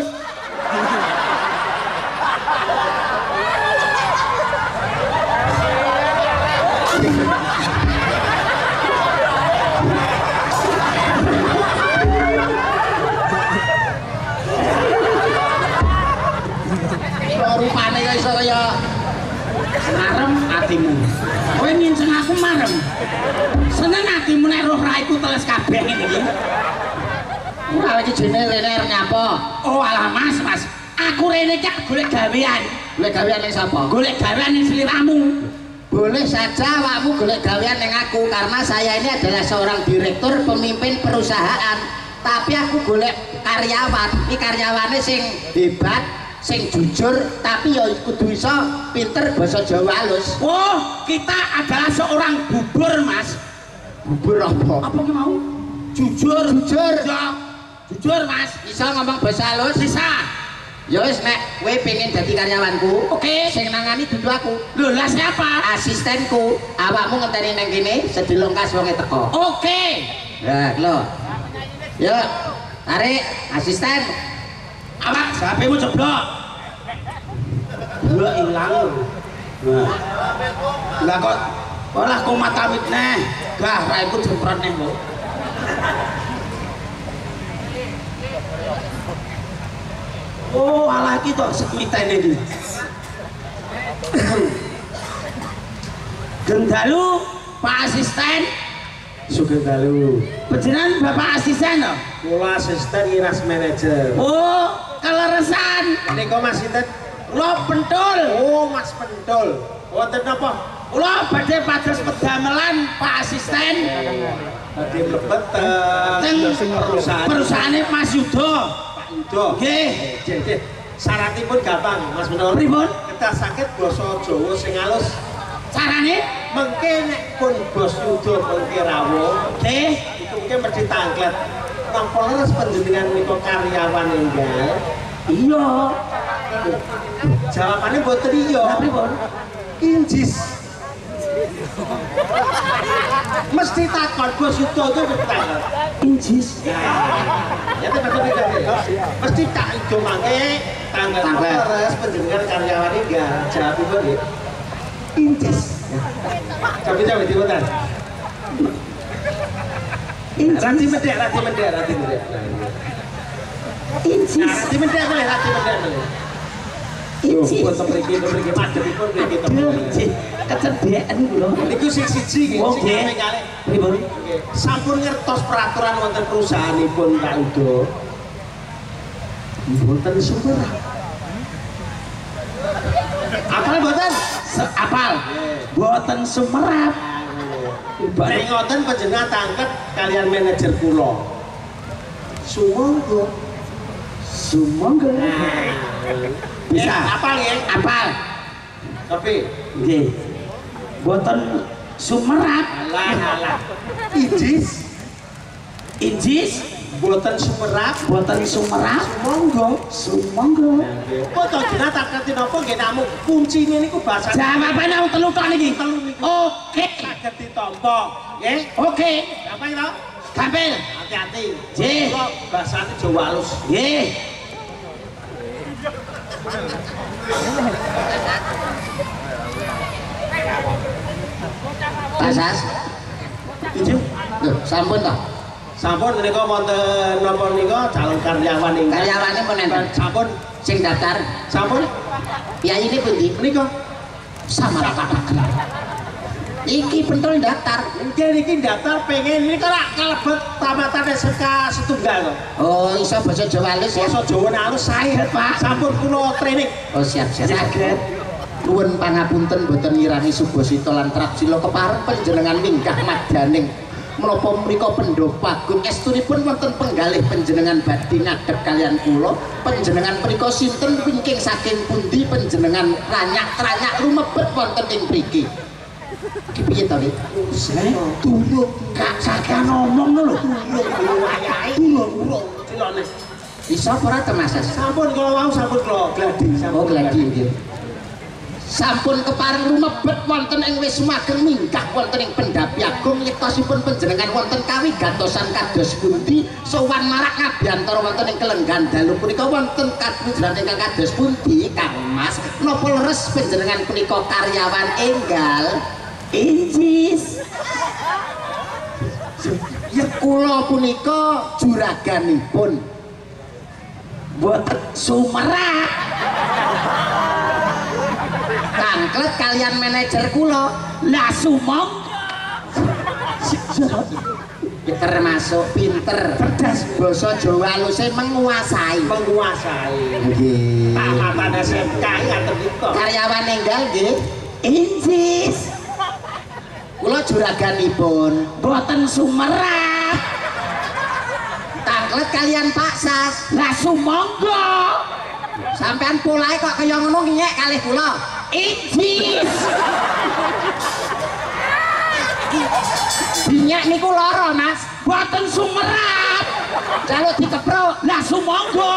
rupane kaya iso kaya Marem atimu. Kowe nginceng aku marem. Seneng atimu nek roh raiku teles kabeh ngene iki. ora iki jenenge rene nyapa Oh alah Mas. Aku rene iki golek gawean. golek gawean ning sapa Golek gawean ning sliramu. boleh saja awakmu golek gawean ning aku karena saya ini adalah seorang direktur pemimpin perusahaan tapi aku golek karyawan ini karyawannya sing hebat sing jujur tapi ya kudu iso pinter basa Jawa halus Oh, kita adalah seorang bubur, Mas. bubur apa? Apa ki mau? Jujur. Jujur. Ya. Jujur, Mas. Bisa ngomong basa halus? Bisa. Ya wis nek kowe pengen dadi karyawanku Oke. sing nangani dudu aku Lho, lah siapa? asistenku awakmu ngenteni nang kene sedilongkas wonge teko Oke. nah lho ya tarik asisten Awak HP-mu jeblok. Gua ilang. Nah. Lah kok olah komat awit neh. Gah raiku jemprot neh, Bu. Oh, alah iki tok semitene iki. Gendalu Pak Asisten. Sugeng dalu. Panjenengan Bapak Asisten to? Kula asisten iras manajer. Oh, keleresan. Nika Mas sinten? Lo pentul. Oh, Mas Pentul. Wonten napa? Lo badhe pados pedamelan Pak Asisten. Badhe mlebet Teng perusahaan perusahaane Mas Yudo. Duh. Nggih. Syaratipun gampang, Mas Menor. Pripun? Kita sakit basa Jawa sing halus. Carane? Mengke nek pun bos Yuda mengke rawuh, Nggih. itu mungkin mesti tanglet. Napa leres panjenengan menika karyawan enggal? Iya. Jawabane mboten iya. Lah pripun? Injis. Mesti takon bos Yuda itu mesti takon. Injis. Ya betul tidak. Mesti tak ijo mangke tanglet leres panjenengan karyawan enggal. Jawabipun nggih. Injis. Coba diutan. Rati medek. Injis. Rati medek boleh. Injis. Buat mriki madhepipun mriki Nggih. Kecedhekan kula. Niku sing siji nggih, sing Nggih. kaping kalih. Pripun? Sampun ngertos peraturan wonten perusahaanipun Pak Udo. Mboten sumerah. Apal mboten? Apal. Boten sumerap. Nek ngoten panjenengan tangket kalian manajer kula. Sumangga. Sumangga. Bisa. Apal nggih? Apal. Tapi Nggih. Boten sumerap. alah. Injis Injis. boten sumerap. Boten sumerap. Sumangga. Sumangga. Kok to jenengan tak ngerti napa nggih namung kuncine niku basa Jawabane wong telu tok niki. Oke. saged ditampa. Nggih. Oke. Apa itu? Gampil. Hati-hati. Nggih. Kok bahasane Jawa halus. Nggih. Pasas. Iji. Loh, sampun toh? Sampun menika wonten napa nika calon karyawan ingkang Karyawane pun enten. sampun Sing daftar. sampun Piyayi ini pundi? menika Sama kata. Iki pentol daftar. nggih niki daftar pengen ini kok kalebet tamatan SMK setunggal kok. Oh, iso basa Jawa halus ya. Basa Jawa halus sae Pak. Sampun kula training. Oh, siap. Saged. Nuwun pangapunten boten ngirangi Subasita lan Trapsila kepareng panjenengan minggah madaning menapa mriku pendopagung estunipun wonten penggalih panjenengan badhe ngadhep kalian kula. Panjenengan menika sinten wingking saking pundi panjenengan ranyak-ranyak lumebet wonten ing mriki? Ki piye to, Dik? Tulung Gak saged ngomong lho. wayahe. Tulung cilone. Iso apa ora to, Mas? Sampun kula wau sampun kula gladi Oh, gladi nggih. Sampun kepareng lumebet wonten ing Wisma Ageng minggah wonten ing Pendapi Agung yektosipun panjenengan wonten kawigatosan kados pundi sowan marak ngabiyantara wonten ing Kelenggan dalu punika wonten kawijaran ingkang kados pundi Kang Mas napa leres panjenengan punika karyawan enggal Injis. ya kula punika juraganipun Boten sumerap. Kangklet kalian manajer kula Lah sumangga. termasuk pinter cerdas basa Jawa haluse menguasai nggih tamatan SMK ngaten kita. karyawan enggal nggih Injis. kula juraganipun Boten sumerap. tanglet kalian Pak Sas Lah sumangga. sampean polahe kok kaya ngono nyek kalih kula Injis. dinyak niku lara Mas Boten sumerap. jaluk dikepruk Lah sumangga.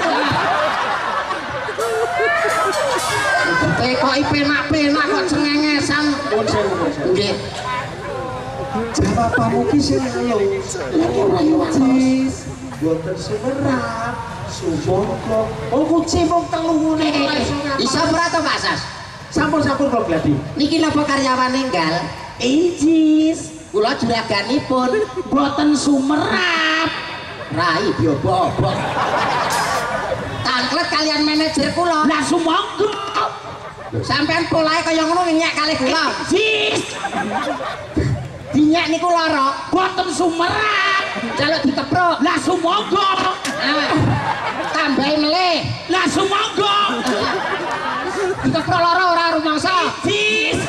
tekoki penak-penak kok cengengesan nggih Jawabanmu ki sing halus. Injis boten sumerap. Sumangga. Oh kuci mung telu ngene kok iso ngapa. iso ora to Pak Sas Sampun kula gladi. niki napa karyawan enggal Injis. kula juraganipun Boten sumerap. rai diobok-obok tanglet kalian manajer kula Lah sumangga. sampean polahe kaya ngono nyek kalih kula Injis. dinyak niku lara Boten sumerap. jaluk dikepruk Lah sumangga. tambahi melih Lah sumangga. dikepruk lara ora rumangsa Injis.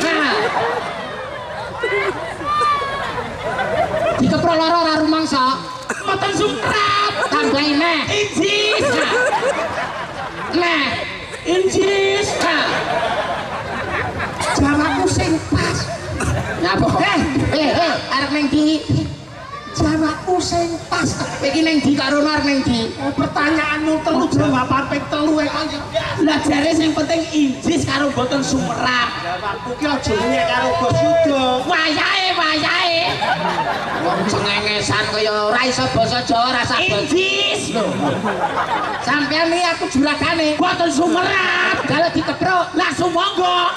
dikepruk lara ora rumangsa Boten sumerap. tambahi neh Injis. Nah, injis. Jawabku sing pas. Nyapa? Arep ning ndi? Jawabku sing pas. Iki ning ndi karo arep ning ndi? Pertanyaanmu telu jawaban ping telu kok. Lah jare sing penting injis karo boten sumerap. Jawabku ki aja nyek karo Bos Yudo. Wayahe. Wong cengengesan kaya ora iso basa Jawa rasa Injis lho. Sampeyan iki aku juragane. Boten sumerap. Kalau dikeprok Langsung monggo.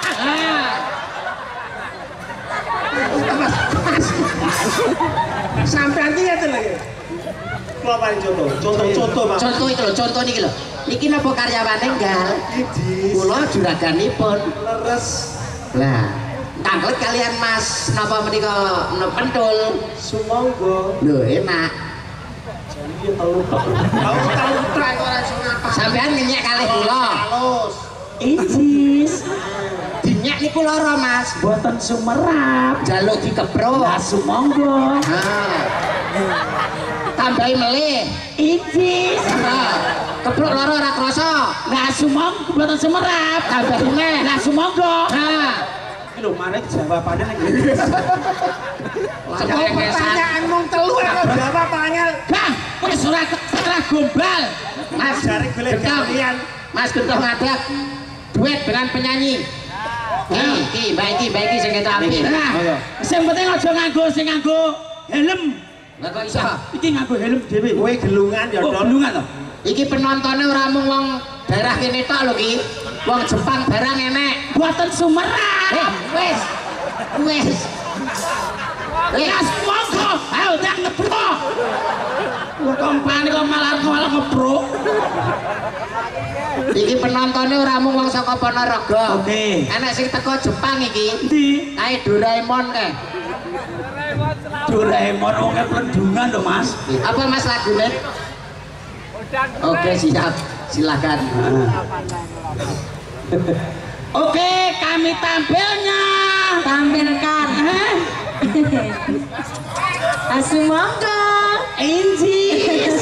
Sampeyan ki ngeten lho. Kula paring contoh. Contoh, Mas. contoh iki lho, contoh niki lho. Niki napa karyawane enggal? Kula juraganipun. Leres. Lah, tanglet kalian Mas napa menika pentul? Sumangga. Lho enak. Iki telu tok. Telu tok ora iso ngapa. Sampean ngenyek kalih kula. Halus. Injis Dinyek niku lara Mas. boten sumerap. Jaluk dikeprok. Langsung monggo. Tambahi melih. Injis Keprok lara ora krasa. langsung monggo boten sumerap. Tambahi meneh. Langsung monggo. Iki lho maneh jawabane nek ngene. Semua Pertanyaanmu telu kok jawab angel. Bah, wis ora gombal. Mas Jare golek Gentong. kalian. Mas Gentong ngadeg duet dengan penyanyi. Mbak iki sing ketok api. Nah, sing penting aja nganggo sing nganggo helm. Lah kok iso? Iki nganggo helm dhewe. Kowe gelungan ya, Oh, Don. belungan to. Iki penontonnya ora mung wong daerah kene tok lho ki. Wong Jepang barang enek. Boten sumerap. Wis. Las monggo. Ayo tak ngeprok. Kok kompane kok malah ngeprok. Iki penontonnya ora mung wong saka Ponorogo. Oke. Enek sing teko Jepang iki. Ndi? Kae Doraemon kae. Doraemon wong pledungan lho, Mas. Apa Mas lagune? Oke, siap. Silakan. Oke, kami tampilnya. Tampilkan. Langsung monggo. Injis.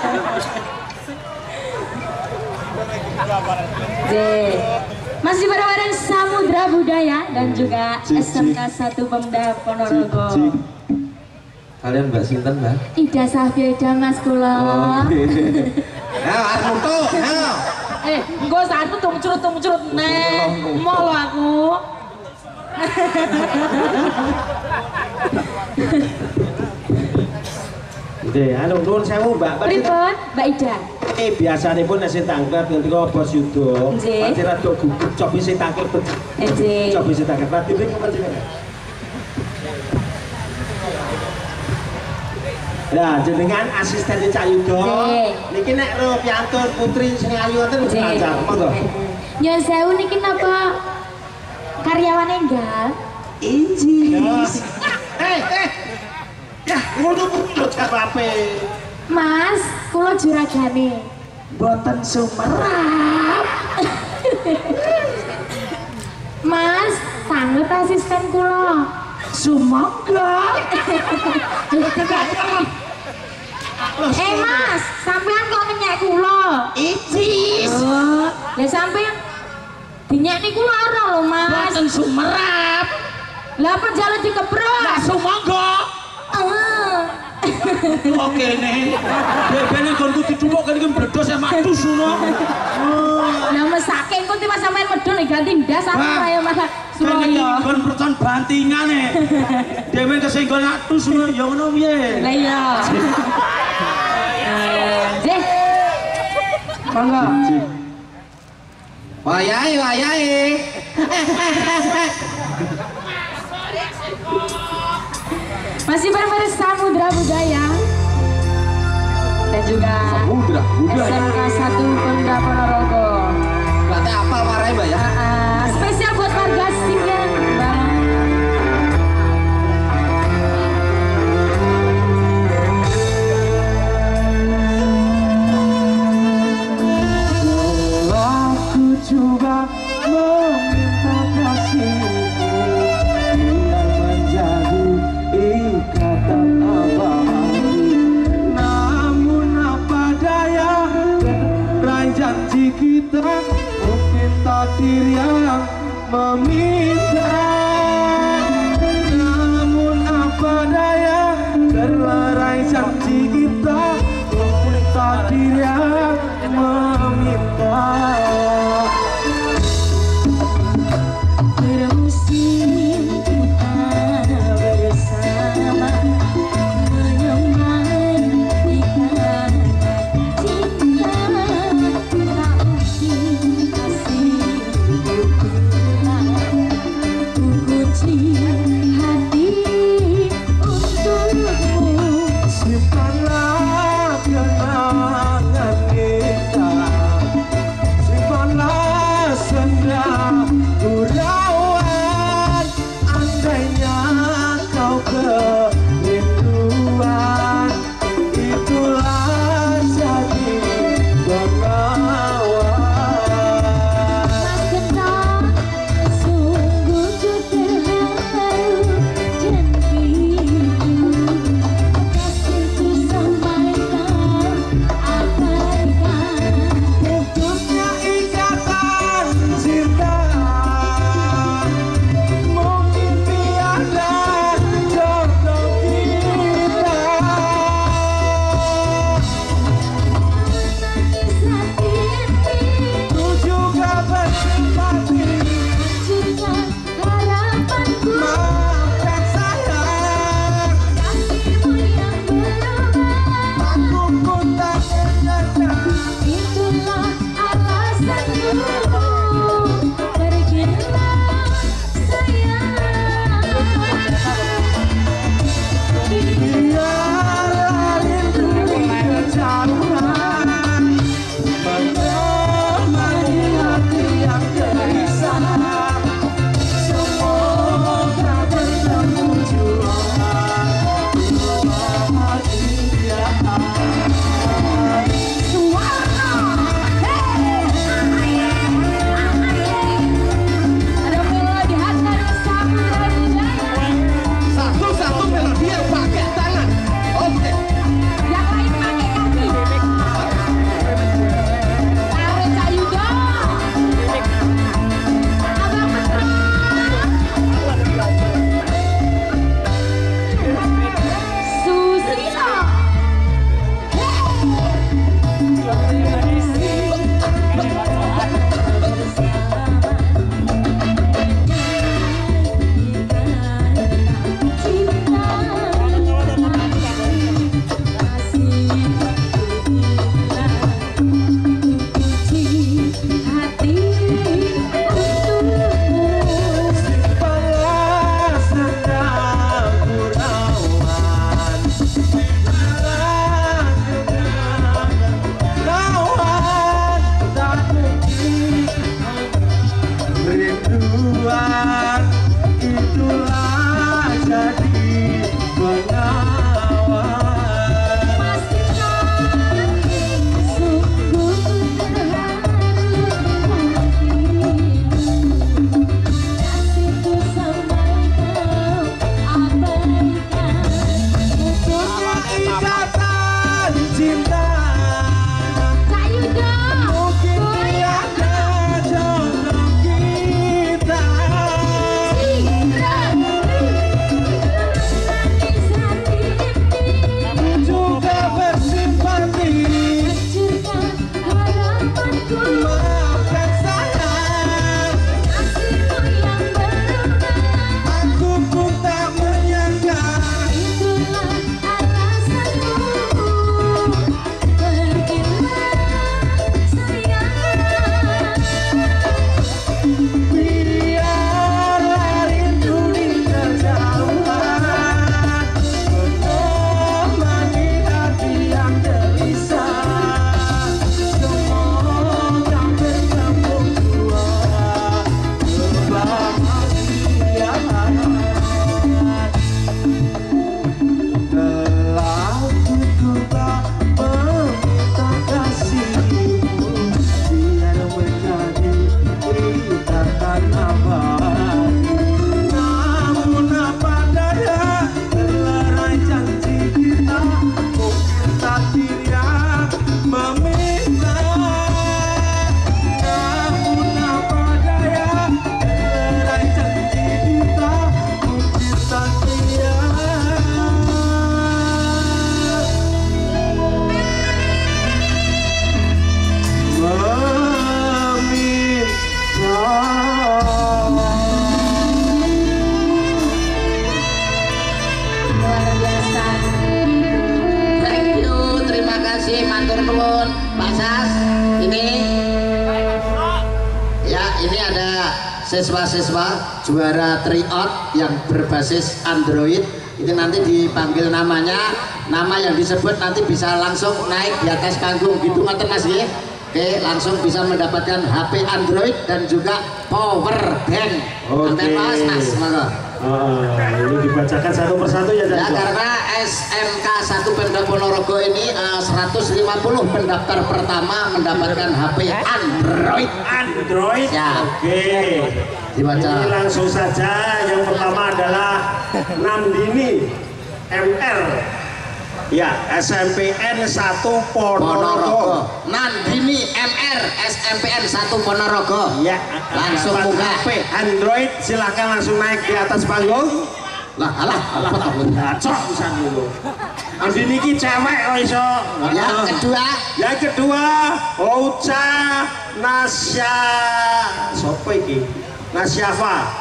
Masih bareng-bareng Samudra Budaya dan juga SMK 1 Pemda Ponorogo. Kalian Mbak Sinten, Mbak? Ida Safira Mas kula. Ayo, Armuto, ayo. Engko satu tumcurut nek. Mau lo aku. Nggih, anu nuwun sewu, Mbak. Pripun, Mbak Ida? Biasane pun nek sing tangklet ngendika Bos Yudo. Nggih. Pasti rada gugup cobi sing tangklet. Nggih. Cobi sing tangklet. Berarti niku panjenengan. Nah, jenengan asisten Cak Yudo. Nggih. Niki nek ro piantun putri sing ayu wonten lancar. Monggo. Nyuwun sewu niki napa karyawane enggal? Injis. Ya, ngono lho jawabe. Mas, kula juragane. Boten sumerap. Mas, sanggup asisten kula. Sumangga. Mas, sampean kok ngenyek kula? Injis. Oh, lah sampean dinyek niku lara lho, Mas. Boten sumerap. Lah apa jalan dikeprok? Langsung monggo. Oke nih. Bebene gonku didupuk kene iki mbledhos ya matus ngono. Lah mesake engko tiba sampean medhun ganti ndas apa Wah. kaya Mas Kene iki Suraya. gon percon bantingane. Dhewe kesenggon atus ngono ya ngono piye? Lah iya. Jeh. Monggo. Wayahe. Masih bareng Samudra Budaya dan juga Samudra Budaya. SMK 1 Pemda Ponorogo. Berarti apa marahnya, Mbak ya? Spesial buat warga Singen. Aku coba meminta kasihmu biar menjadi ikatan abadi. Namun apa daya takdir yang meminta. Namun apa daya, terlerai janji kita, takdir yang meminta. Bermusim kita bersama, menyemai ikatan cinta, tak mungkin kasih pulang. Sas, ini ya, ini ada siswa-siswa juara tryout yang berbasis Android. Ini nanti dipanggil namanya, nama yang disebut nanti bisa langsung naik di atas panggung gitu, ngoten Mas nggih. Oke, langsung bisa mendapatkan HP Android dan juga power bank. Oke. Mas, monggo. Ini dibacakan satu persatu ya, Ya, karena SMK 1 Pemda Ponorogo ini 150 pendaftar pertama mendapatkan HP Android. Android. Ya. Oke. Dibaca. Ini langsung saja yang pertama adalah Nandini MR. Ya, SMPN 1 Ponorogo. Nandini MR SMPN 1 Ponorogo. Ya, Langsung dapat buka. HP Android, silakan langsung naik di atas panggung. Lah, alah, apa tuh? Cok pisan dulu. Andini ki cewek kok iso. Yang kedua, Yang kedua, Lauca Nasya. Sopo iki? Nasyafa.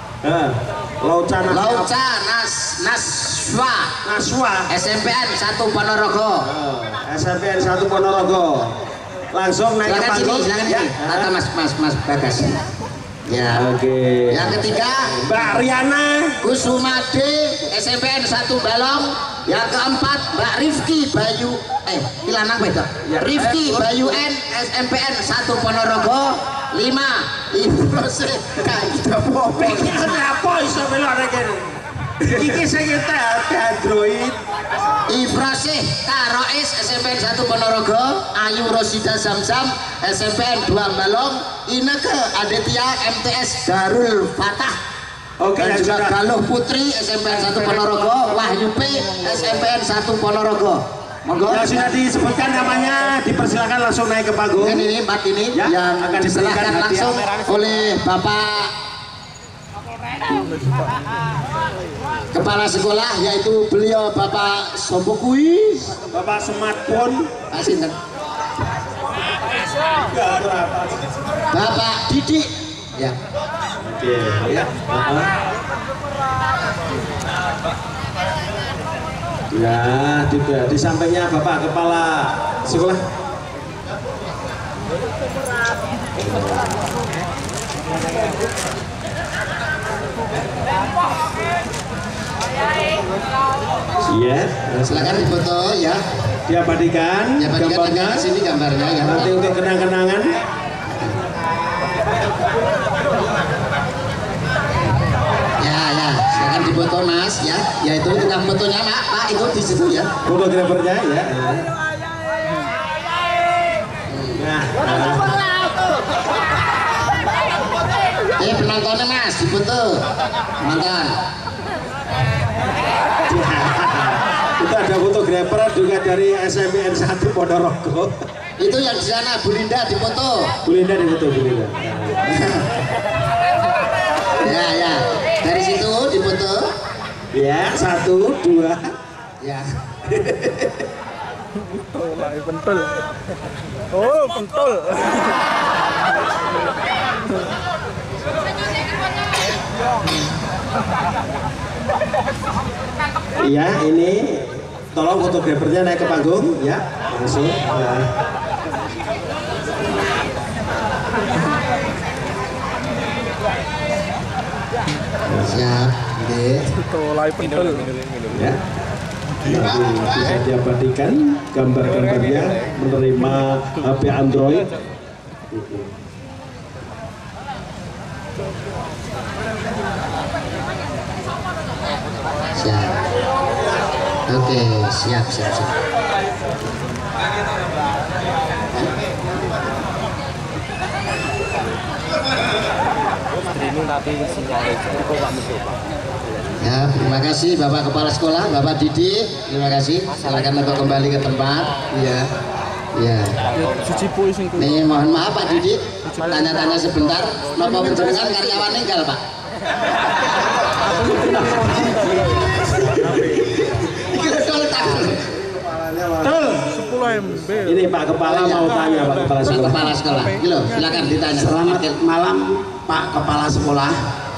Lauca Lauca Naswa Naswa. SMPN 1 Ponorogo. SMPN 1 Ponorogo. Langsung naik ke Silakan sini, panggung. silakan Ya. sini. Kata Mas Bagas. Ya. Oke. Yang ketiga, Mbak Riana. Kusumade SMPN 1 Balong. Yang keempat, Mbak Rifki Bayu Ilanang beda. Ya. Rifki Bayu N SMPN 1 Ponorogo. 5 Ibu Rose Kaida Popek. Iki apa iso melu arek kene? Iki sing HP Android. Ifrosih Karois SMPN 1 Ponorogo. Ayu Rosida Zamzam SMPN 2 Balong. Ineke Aditya MTS Darul Fatah. Oke, Dan yang juga sudah. Galuh Putri SMPN 1 Ponorogo. Wahyu P SMPN 1 Ponorogo. Monggo. Yang sudah disebutkan namanya, dipersilakan langsung naik ke panggung. Dan ini empat ini Ya, yang akan diserahkan diberikan langsung hadiah. oleh Bapak Kepala Sekolah, yaitu beliau Bapak Sombokui. Bapak Smartphone. Pak Sinten? Bapak Didik. Ya. Oke, ya. Ya, di sampingnya Bapak Kepala Sekolah. Iya, Silakan difoto ya. diabadikan Ya, berikan gambarnya. ke sini gambarnya ya. Nanti untuk kenang-kenangan. Ya, ya. Silakan difoto Mas ya. Ya itu tukang fotonya Pak itu di situ ya. Fotografernya ya. Nah, Penontonnya Mas difoto. Penonton. itu ada fotografer juga dari SMPN 1 Ponorogo. Itu yang di sana Bu Linda difoto. Bu Linda di foto, Bu Linda. Ya, ya. Dari situ difoto. Ya, 1, 2. Ya. Pentul. Oh, pentul. Iya, ini tolong fotografernya naik ke panggung ya, langsung. Nah. Siap. Oke. Tolai pentul. Ya. Nanti bisa diabadikan gambar-gambarnya menerima HP Android. Siap. Oke, siap, siap, siap. Ya, terima kasih Bapak Kepala Sekolah, Bapak Didik. Terima kasih. Silakan untuk kembali ke tempat. Ya. Ya. Nih, mohon maaf Pak Didik. Tanya-tanya sebentar. Napa panjenengan karyawan ninggal, Pak? Betul. 10 MB. Ini Pak Kepala mau tanya Pak Kepala Pak Sekolah. Kepala Sekolah. Gilo, silakan ditanya. Selamat malam Pak Kepala Sekolah.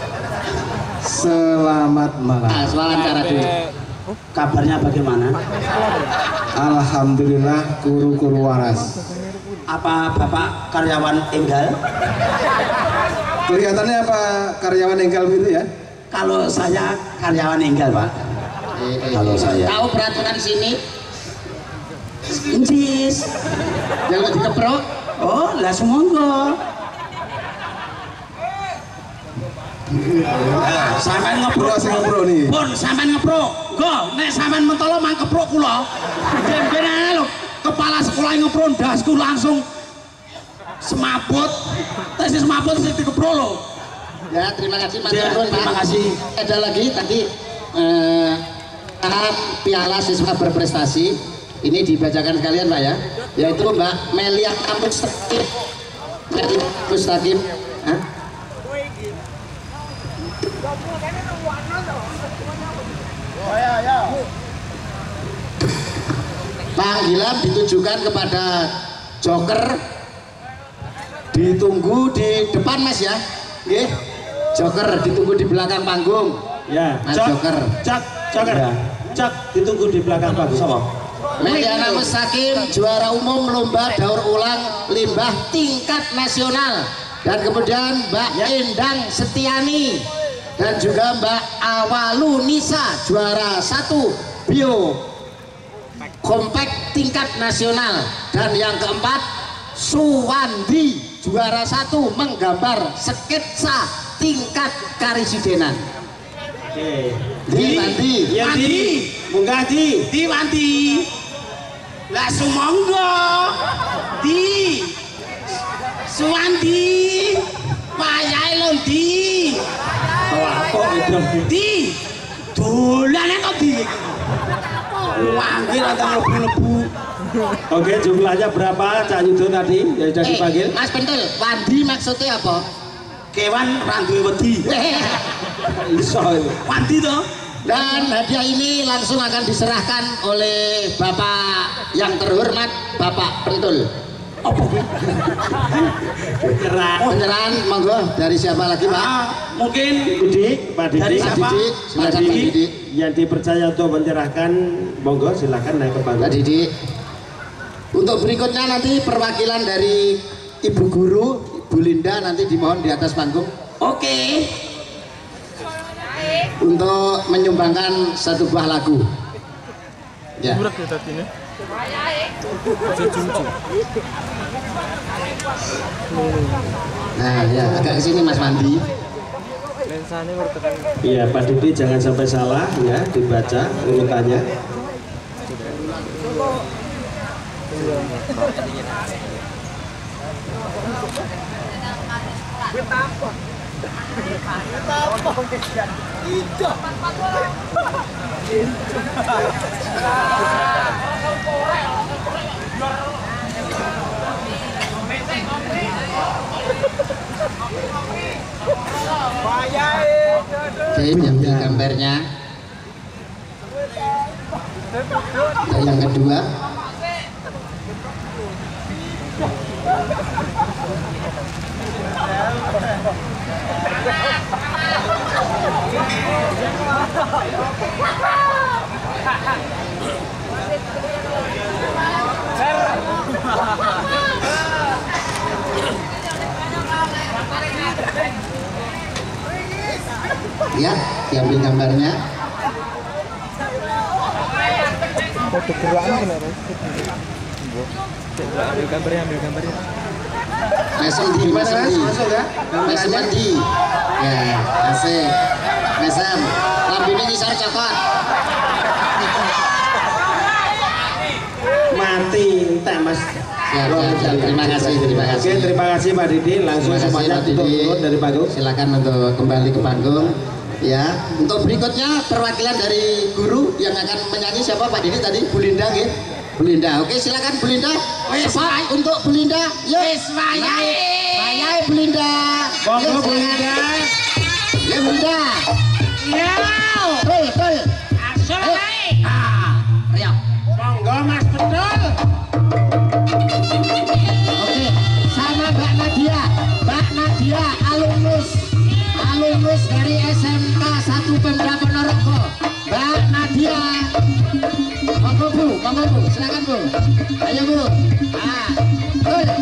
Selamat malam. Ah, soal cara dulu. Kabarnya bagaimana? Alhamdulillah guru-guru waras. Apa Bapak karyawan enggal? Kelihatannya apa karyawan enggal gitu ya? Kalau saya karyawan enggal, Pak. Kalau saya. Tahu peraturan sini? Incis. Jangan dikeprok. Oh, lah semonggo. Sampean ngepro sing ngepro nih. Pun sampean ngepro. Go, nek sampean mentolo mang keprok kula. Ben lho, kepala sekolah ngepro ndasku langsung semaput. Tes semaput sing dikepro lho. Ya, terima kasih Mas Ya, Gun, Pak. terima kasih. Ada lagi tadi piala siswa berprestasi. Ini dibacakan sekalian, Pak ya. Yaitu Mbak Melia Mustaqim. Melia Mustaqim. Hah? Panggilan ditujukan kepada Joker. Ditunggu di depan Mas ya. Nggih. Joker ditunggu di belakang panggung. Ya, Mas Joker. Joker. Cak ditunggu di belakang panggung sama. Mediana Mustaqim juara umum lomba daur ulang limbah tingkat nasional. Dan kemudian Mbak Endang Setiani dan juga Mbak Awalu Nisa juara 1 bio compact tingkat nasional. Dan yang keempat Suwandi juara 1 menggambar sketsa tingkat karisidenan. Oke. Wanti. Munggah di. Di Wanti. Lah sumonggo. Di. Suwandi. Payahe lho di. Apa itu? Di. Dolane kok di. Wanggil atau lebu-lebu. Oke, jumlahnya berapa Cak Yudo tadi yang sudah dipanggil? Mas Pentul, Wandi maksudnya apa? Kewan ranggue wedi. Iso. Wanti toh. Dan hadiah ini langsung akan diserahkan oleh Bapak yang terhormat, Bapak Pentul. Apa kuwi? Penyerahan monggo dari siapa lagi, Pak? Mungkin Didik, Pak Didik. Dari siapa? Didik, silakan Pak Didik. Yang dipercaya untuk menyerahkan, monggo silakan naik ke Pak panggung. Didik. Untuk berikutnya nanti perwakilan dari Ibu Guru, Ibu Linda nanti dimohon di atas panggung oke. untuk menyumbangkan satu buah lagu. Ya. Murah ya tadi ini. Nah, ya agak ke sini Mas Mandi. Lensanya baru tekan. Iya, Pak Didik jangan sampai salah ya dibaca urutannya. Oke, ambil gambarnya. Dan yang kedua. Ya, diambil gambarnya. Ambil gambarnya, ambil gambarnya. Mesem di, mesem di, mesem di. Ya, asik. Mesem, lambene ngisor cokot. Mati entek Mas. Ya, terima kasih, terima kasih. Oke, terima kasih Pak Didik. Langsung Terima kasih, semuanya Pak tutup Didik. turun dari panggung. Silakan untuk kembali ke panggung. Ya, untuk berikutnya perwakilan dari guru yang akan menyanyi siapa Pak Didi tadi? Bu Linda, nggih. Bu Linda. Oke, silakan Bu Linda. Cepat untuk Bu Linda. Yuk. Wis wayahe. Wayahe Bu Linda. Monggo Yuk, Bu silakan. Linda. Ya Bu Linda. Ya. Betul. Asal Ayo. ae. Riok. Monggo Mas Betul. Oke, sama Mbak Nadia. Mbak Nadia alumnus dari SMK 1 Pemda Ponorogo. Mbak Nadia. Monggo Bu, silakan Bu. Ayo Bu. Ah, betul.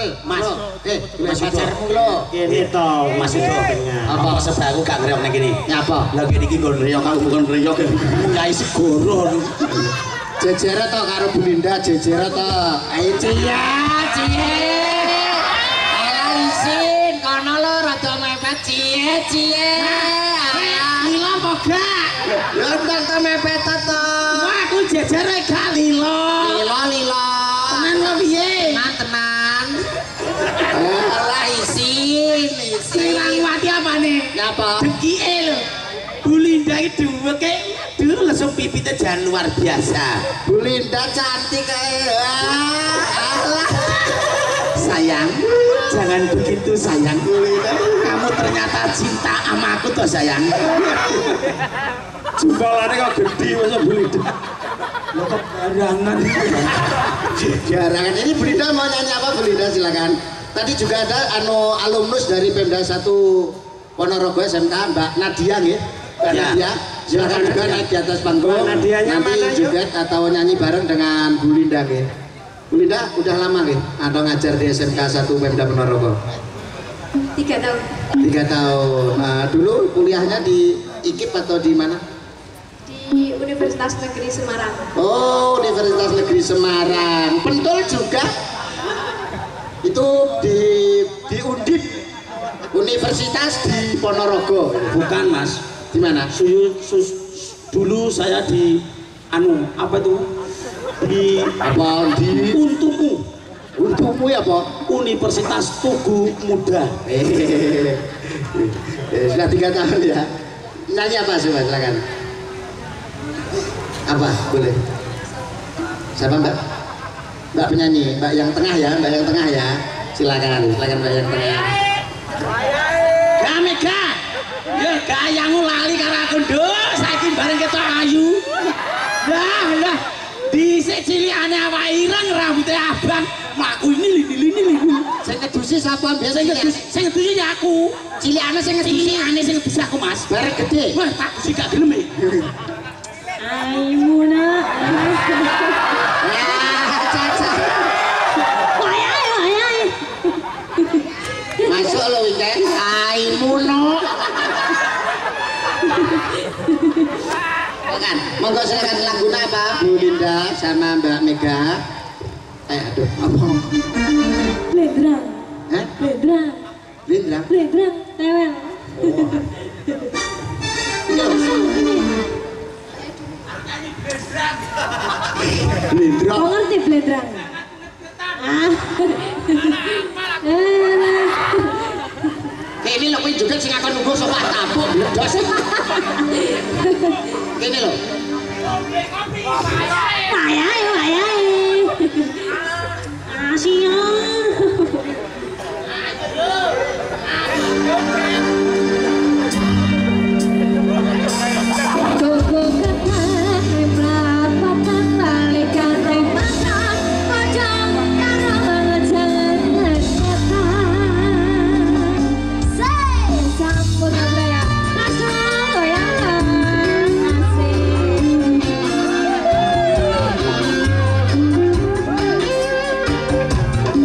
Mas. Mas pacarmu lho. Kene to. Mas itu apa sebab aku gak ngreok ning kene. Nyapa? Lagi iki nggon ngreok aku bukan ngreok. Nyai segoro. Jejere to karo Bu Linda, jejere to. Ayo Cia, Cie. Ala isin kono lho rada mepet Cie. Lilo apa gak? Ya entar ta mepet to. Aku jejere gak lilo. Lilo. Tenan kok piye? Tenan. Ala isin. Silang mati apane? Napa? Dekike lho. Bu Linda iki duweke dulu langsung pipitnya jangan luar biasa. Bu Linda cantik alah. Sayang, jangan begitu sayang. Kamu ternyata cinta sama aku toh sayang. Jumbalane kok gede masa Bu Linda. Lo kok barangan. Garangan ini Bu Linda mau nyanyi apa Bu Linda silakan. Tadi juga ada alumnus dari Pemda 1 Ponorogo SMK Mbak Nadia nggih. Mbak Nadia, silakan juga naik di atas panggung. Nadianya nanti mana, juga atau nyanyi bareng dengan Bu Linda nggih. Bu Linda udah lama nggih atau ngajar di SMK 1 Pemda Ponorogo? 3 tahun. 3 tahun. Nah, dulu kuliahnya di IKIP atau di mana? Di Universitas Negeri Semarang. Oh, Universitas Negeri Semarang. Pentul juga. Itu di Undip. Universitas di Ponorogo. Bukan Mas. Di mana? Dulu saya di apa itu? Di Untukmu ya apa? Universitas Tugu Muda. Sudah 3 tahun ya. Nyanyi apa coba silakan. Apa boleh? Siapa Mbak? Mbak penyanyi, Mbak yang tengah ya, Mbak yang tengah ya. Silakan Mbak yang tengah. Mega, ya gayamu lali karo aku nduk, saiki bareng ketok ayu. Lah, dhisik cilikane awak ireng rambutnya abang, mlaku ini lini. Sing ngedusi sapa biasa Sing ngedusi ya aku. cilikane sing Ngedusi aku Mas. bareng gede. Wah, tak dusi gak gelem e. Aimuna. Caca. Wayai. Masuk lo weekend. Aimuno. Silakan. Monggo silakan laguna apa? Bu Linda sama Mbak Mega. Aduh, apa? Blendrang. Hah? Blendrang. Linda. Blendrang. Tewel. Linda. Kau ngerti blendrang? Ini lho kowe juga sing akan nunggu sopan tapuk bledos. Kene lho. Wayai. Asia. Koko kata emplat patah balikan remakan pojok karo jangan kata say sambut ya asal goyang asik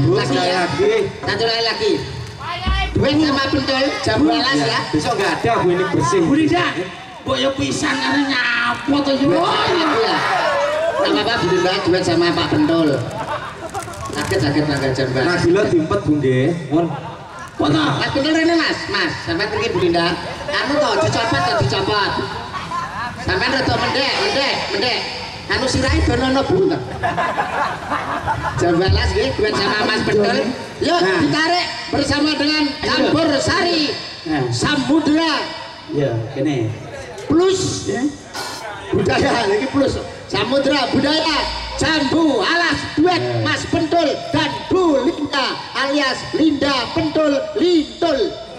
lagi ya. Satu lagi. Duit sama pentul jam 12 ya. Besok nggak ada Bu ini bersih. Bu Dinda, mbok yo pisan karo nyapo to yo. Iya. Sama Pak Bu Dinda duit sama Pak Pentul. Sakit tanggal jam 12. Nah gila diempet Bu nggih. Mun. Foto. Mas Pentul rene Mas. Sampai pergi Bu Dinda. Anu to dicopot. Sampai rada mendek. Anu sirahe dono Bu. Jam 12 nggih duit sama Mas Pentul. Yuk ditarik bersama dengan campur sari samudra. Ya, kene. Plus budaya lagi plus samudra budaya jambu alas duet Mas Pentul dan Bu Linda alias Linda Pentul Lidul.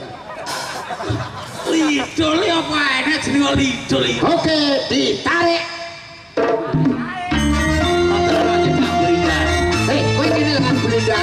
Lidul apa enak jenenge Lidul. Oke ditarik. Hei kowe kene lah Bu Linda.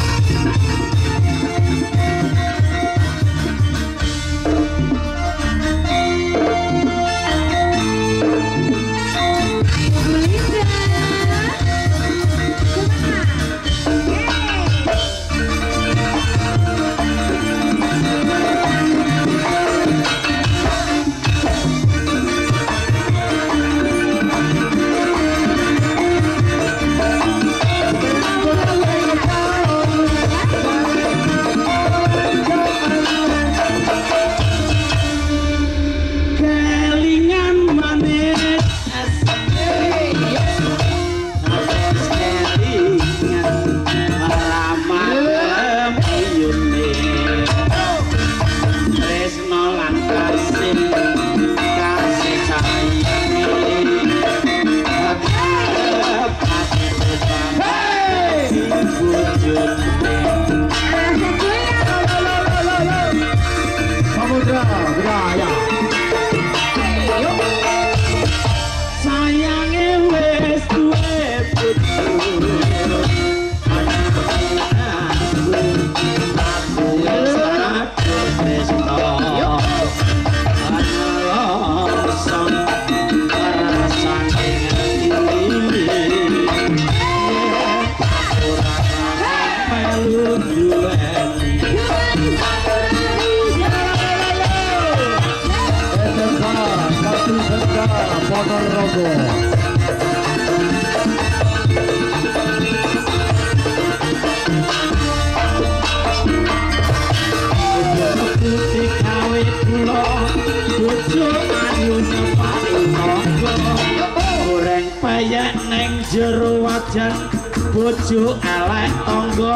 Jero wajan bojo elek tangga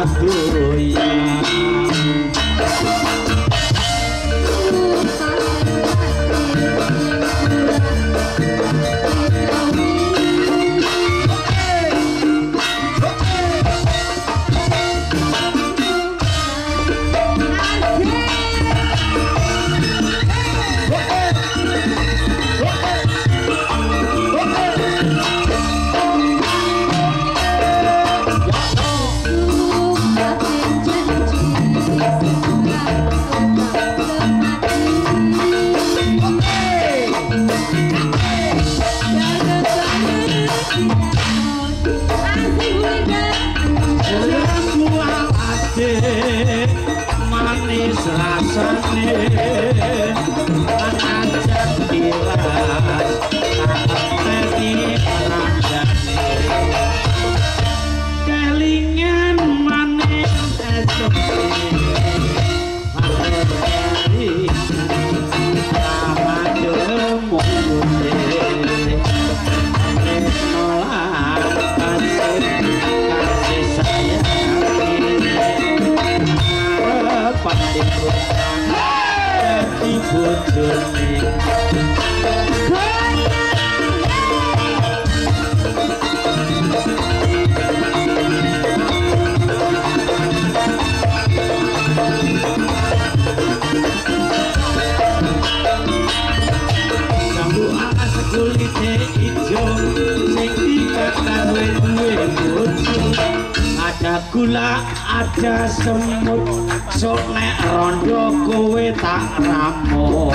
radoyan. Manis rasane ajak bilas tapi ranjane kelingan manis esok hari ramadhan mungute nolak kasih sayang Pandiko dadi bojone jambu alas kulite ijo sing dikakare duwe bojo ada gula ada semut sok nek rondo kowe tak rampok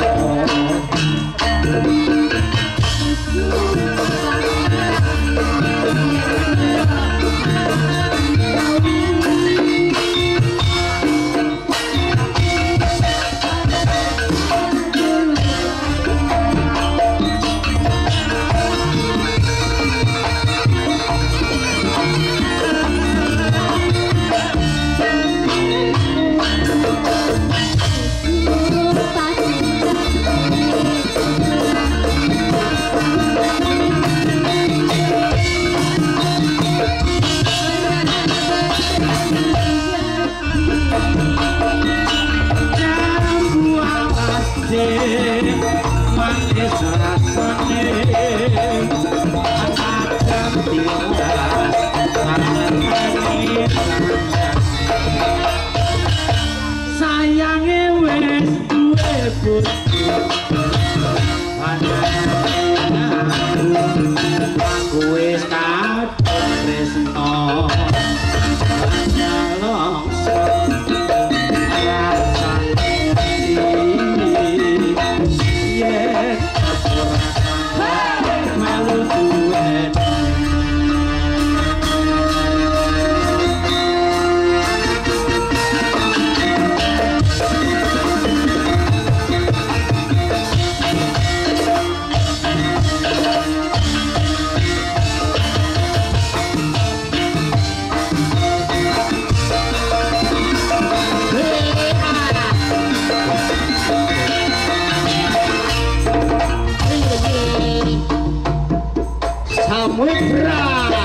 sayange wis duwe bojo aku wis kadung tresno nyalongso Samudra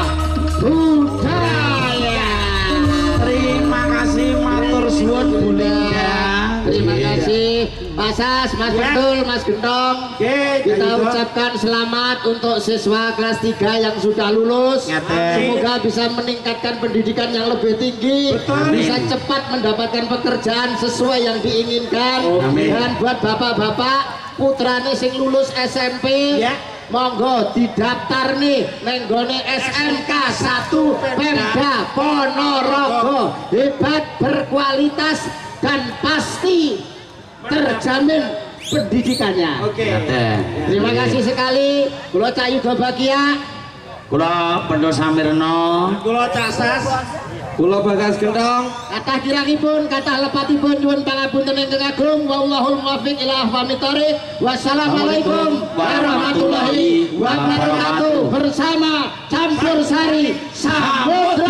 Budaya. Terima kasih matur suwun Bu Linda. Terima kasih Mas As, Mas Betul, Mas Gentong. Kita ucapkan selamat untuk siswa kelas 3 yang sudah lulus. Semoga bisa meningkatkan pendidikan yang lebih tinggi, bisa cepat mendapatkan pekerjaan sesuai yang diinginkan. Dan buat bapak-bapak putrane sing lulus SMP, monggo didaftar nih nenggone SMK 1 Pemda Ponorogo. Hebat, berkualitas dan pasti terjamin pendidikannya. Terima kasih sekali. Kula Cak Yuda Bagia, Kula Pendho Samirna, Kula Casas, Kula Bagas Gentong. kathah kirangipun, kathah lepatipun nyuwun pangapunten ingkang agung. Wallahul muwaffiq ila aqwamit thoriq. Wassalamualaikum warahmatullahi wabarakatuh. Bersama Campur Sari Samudra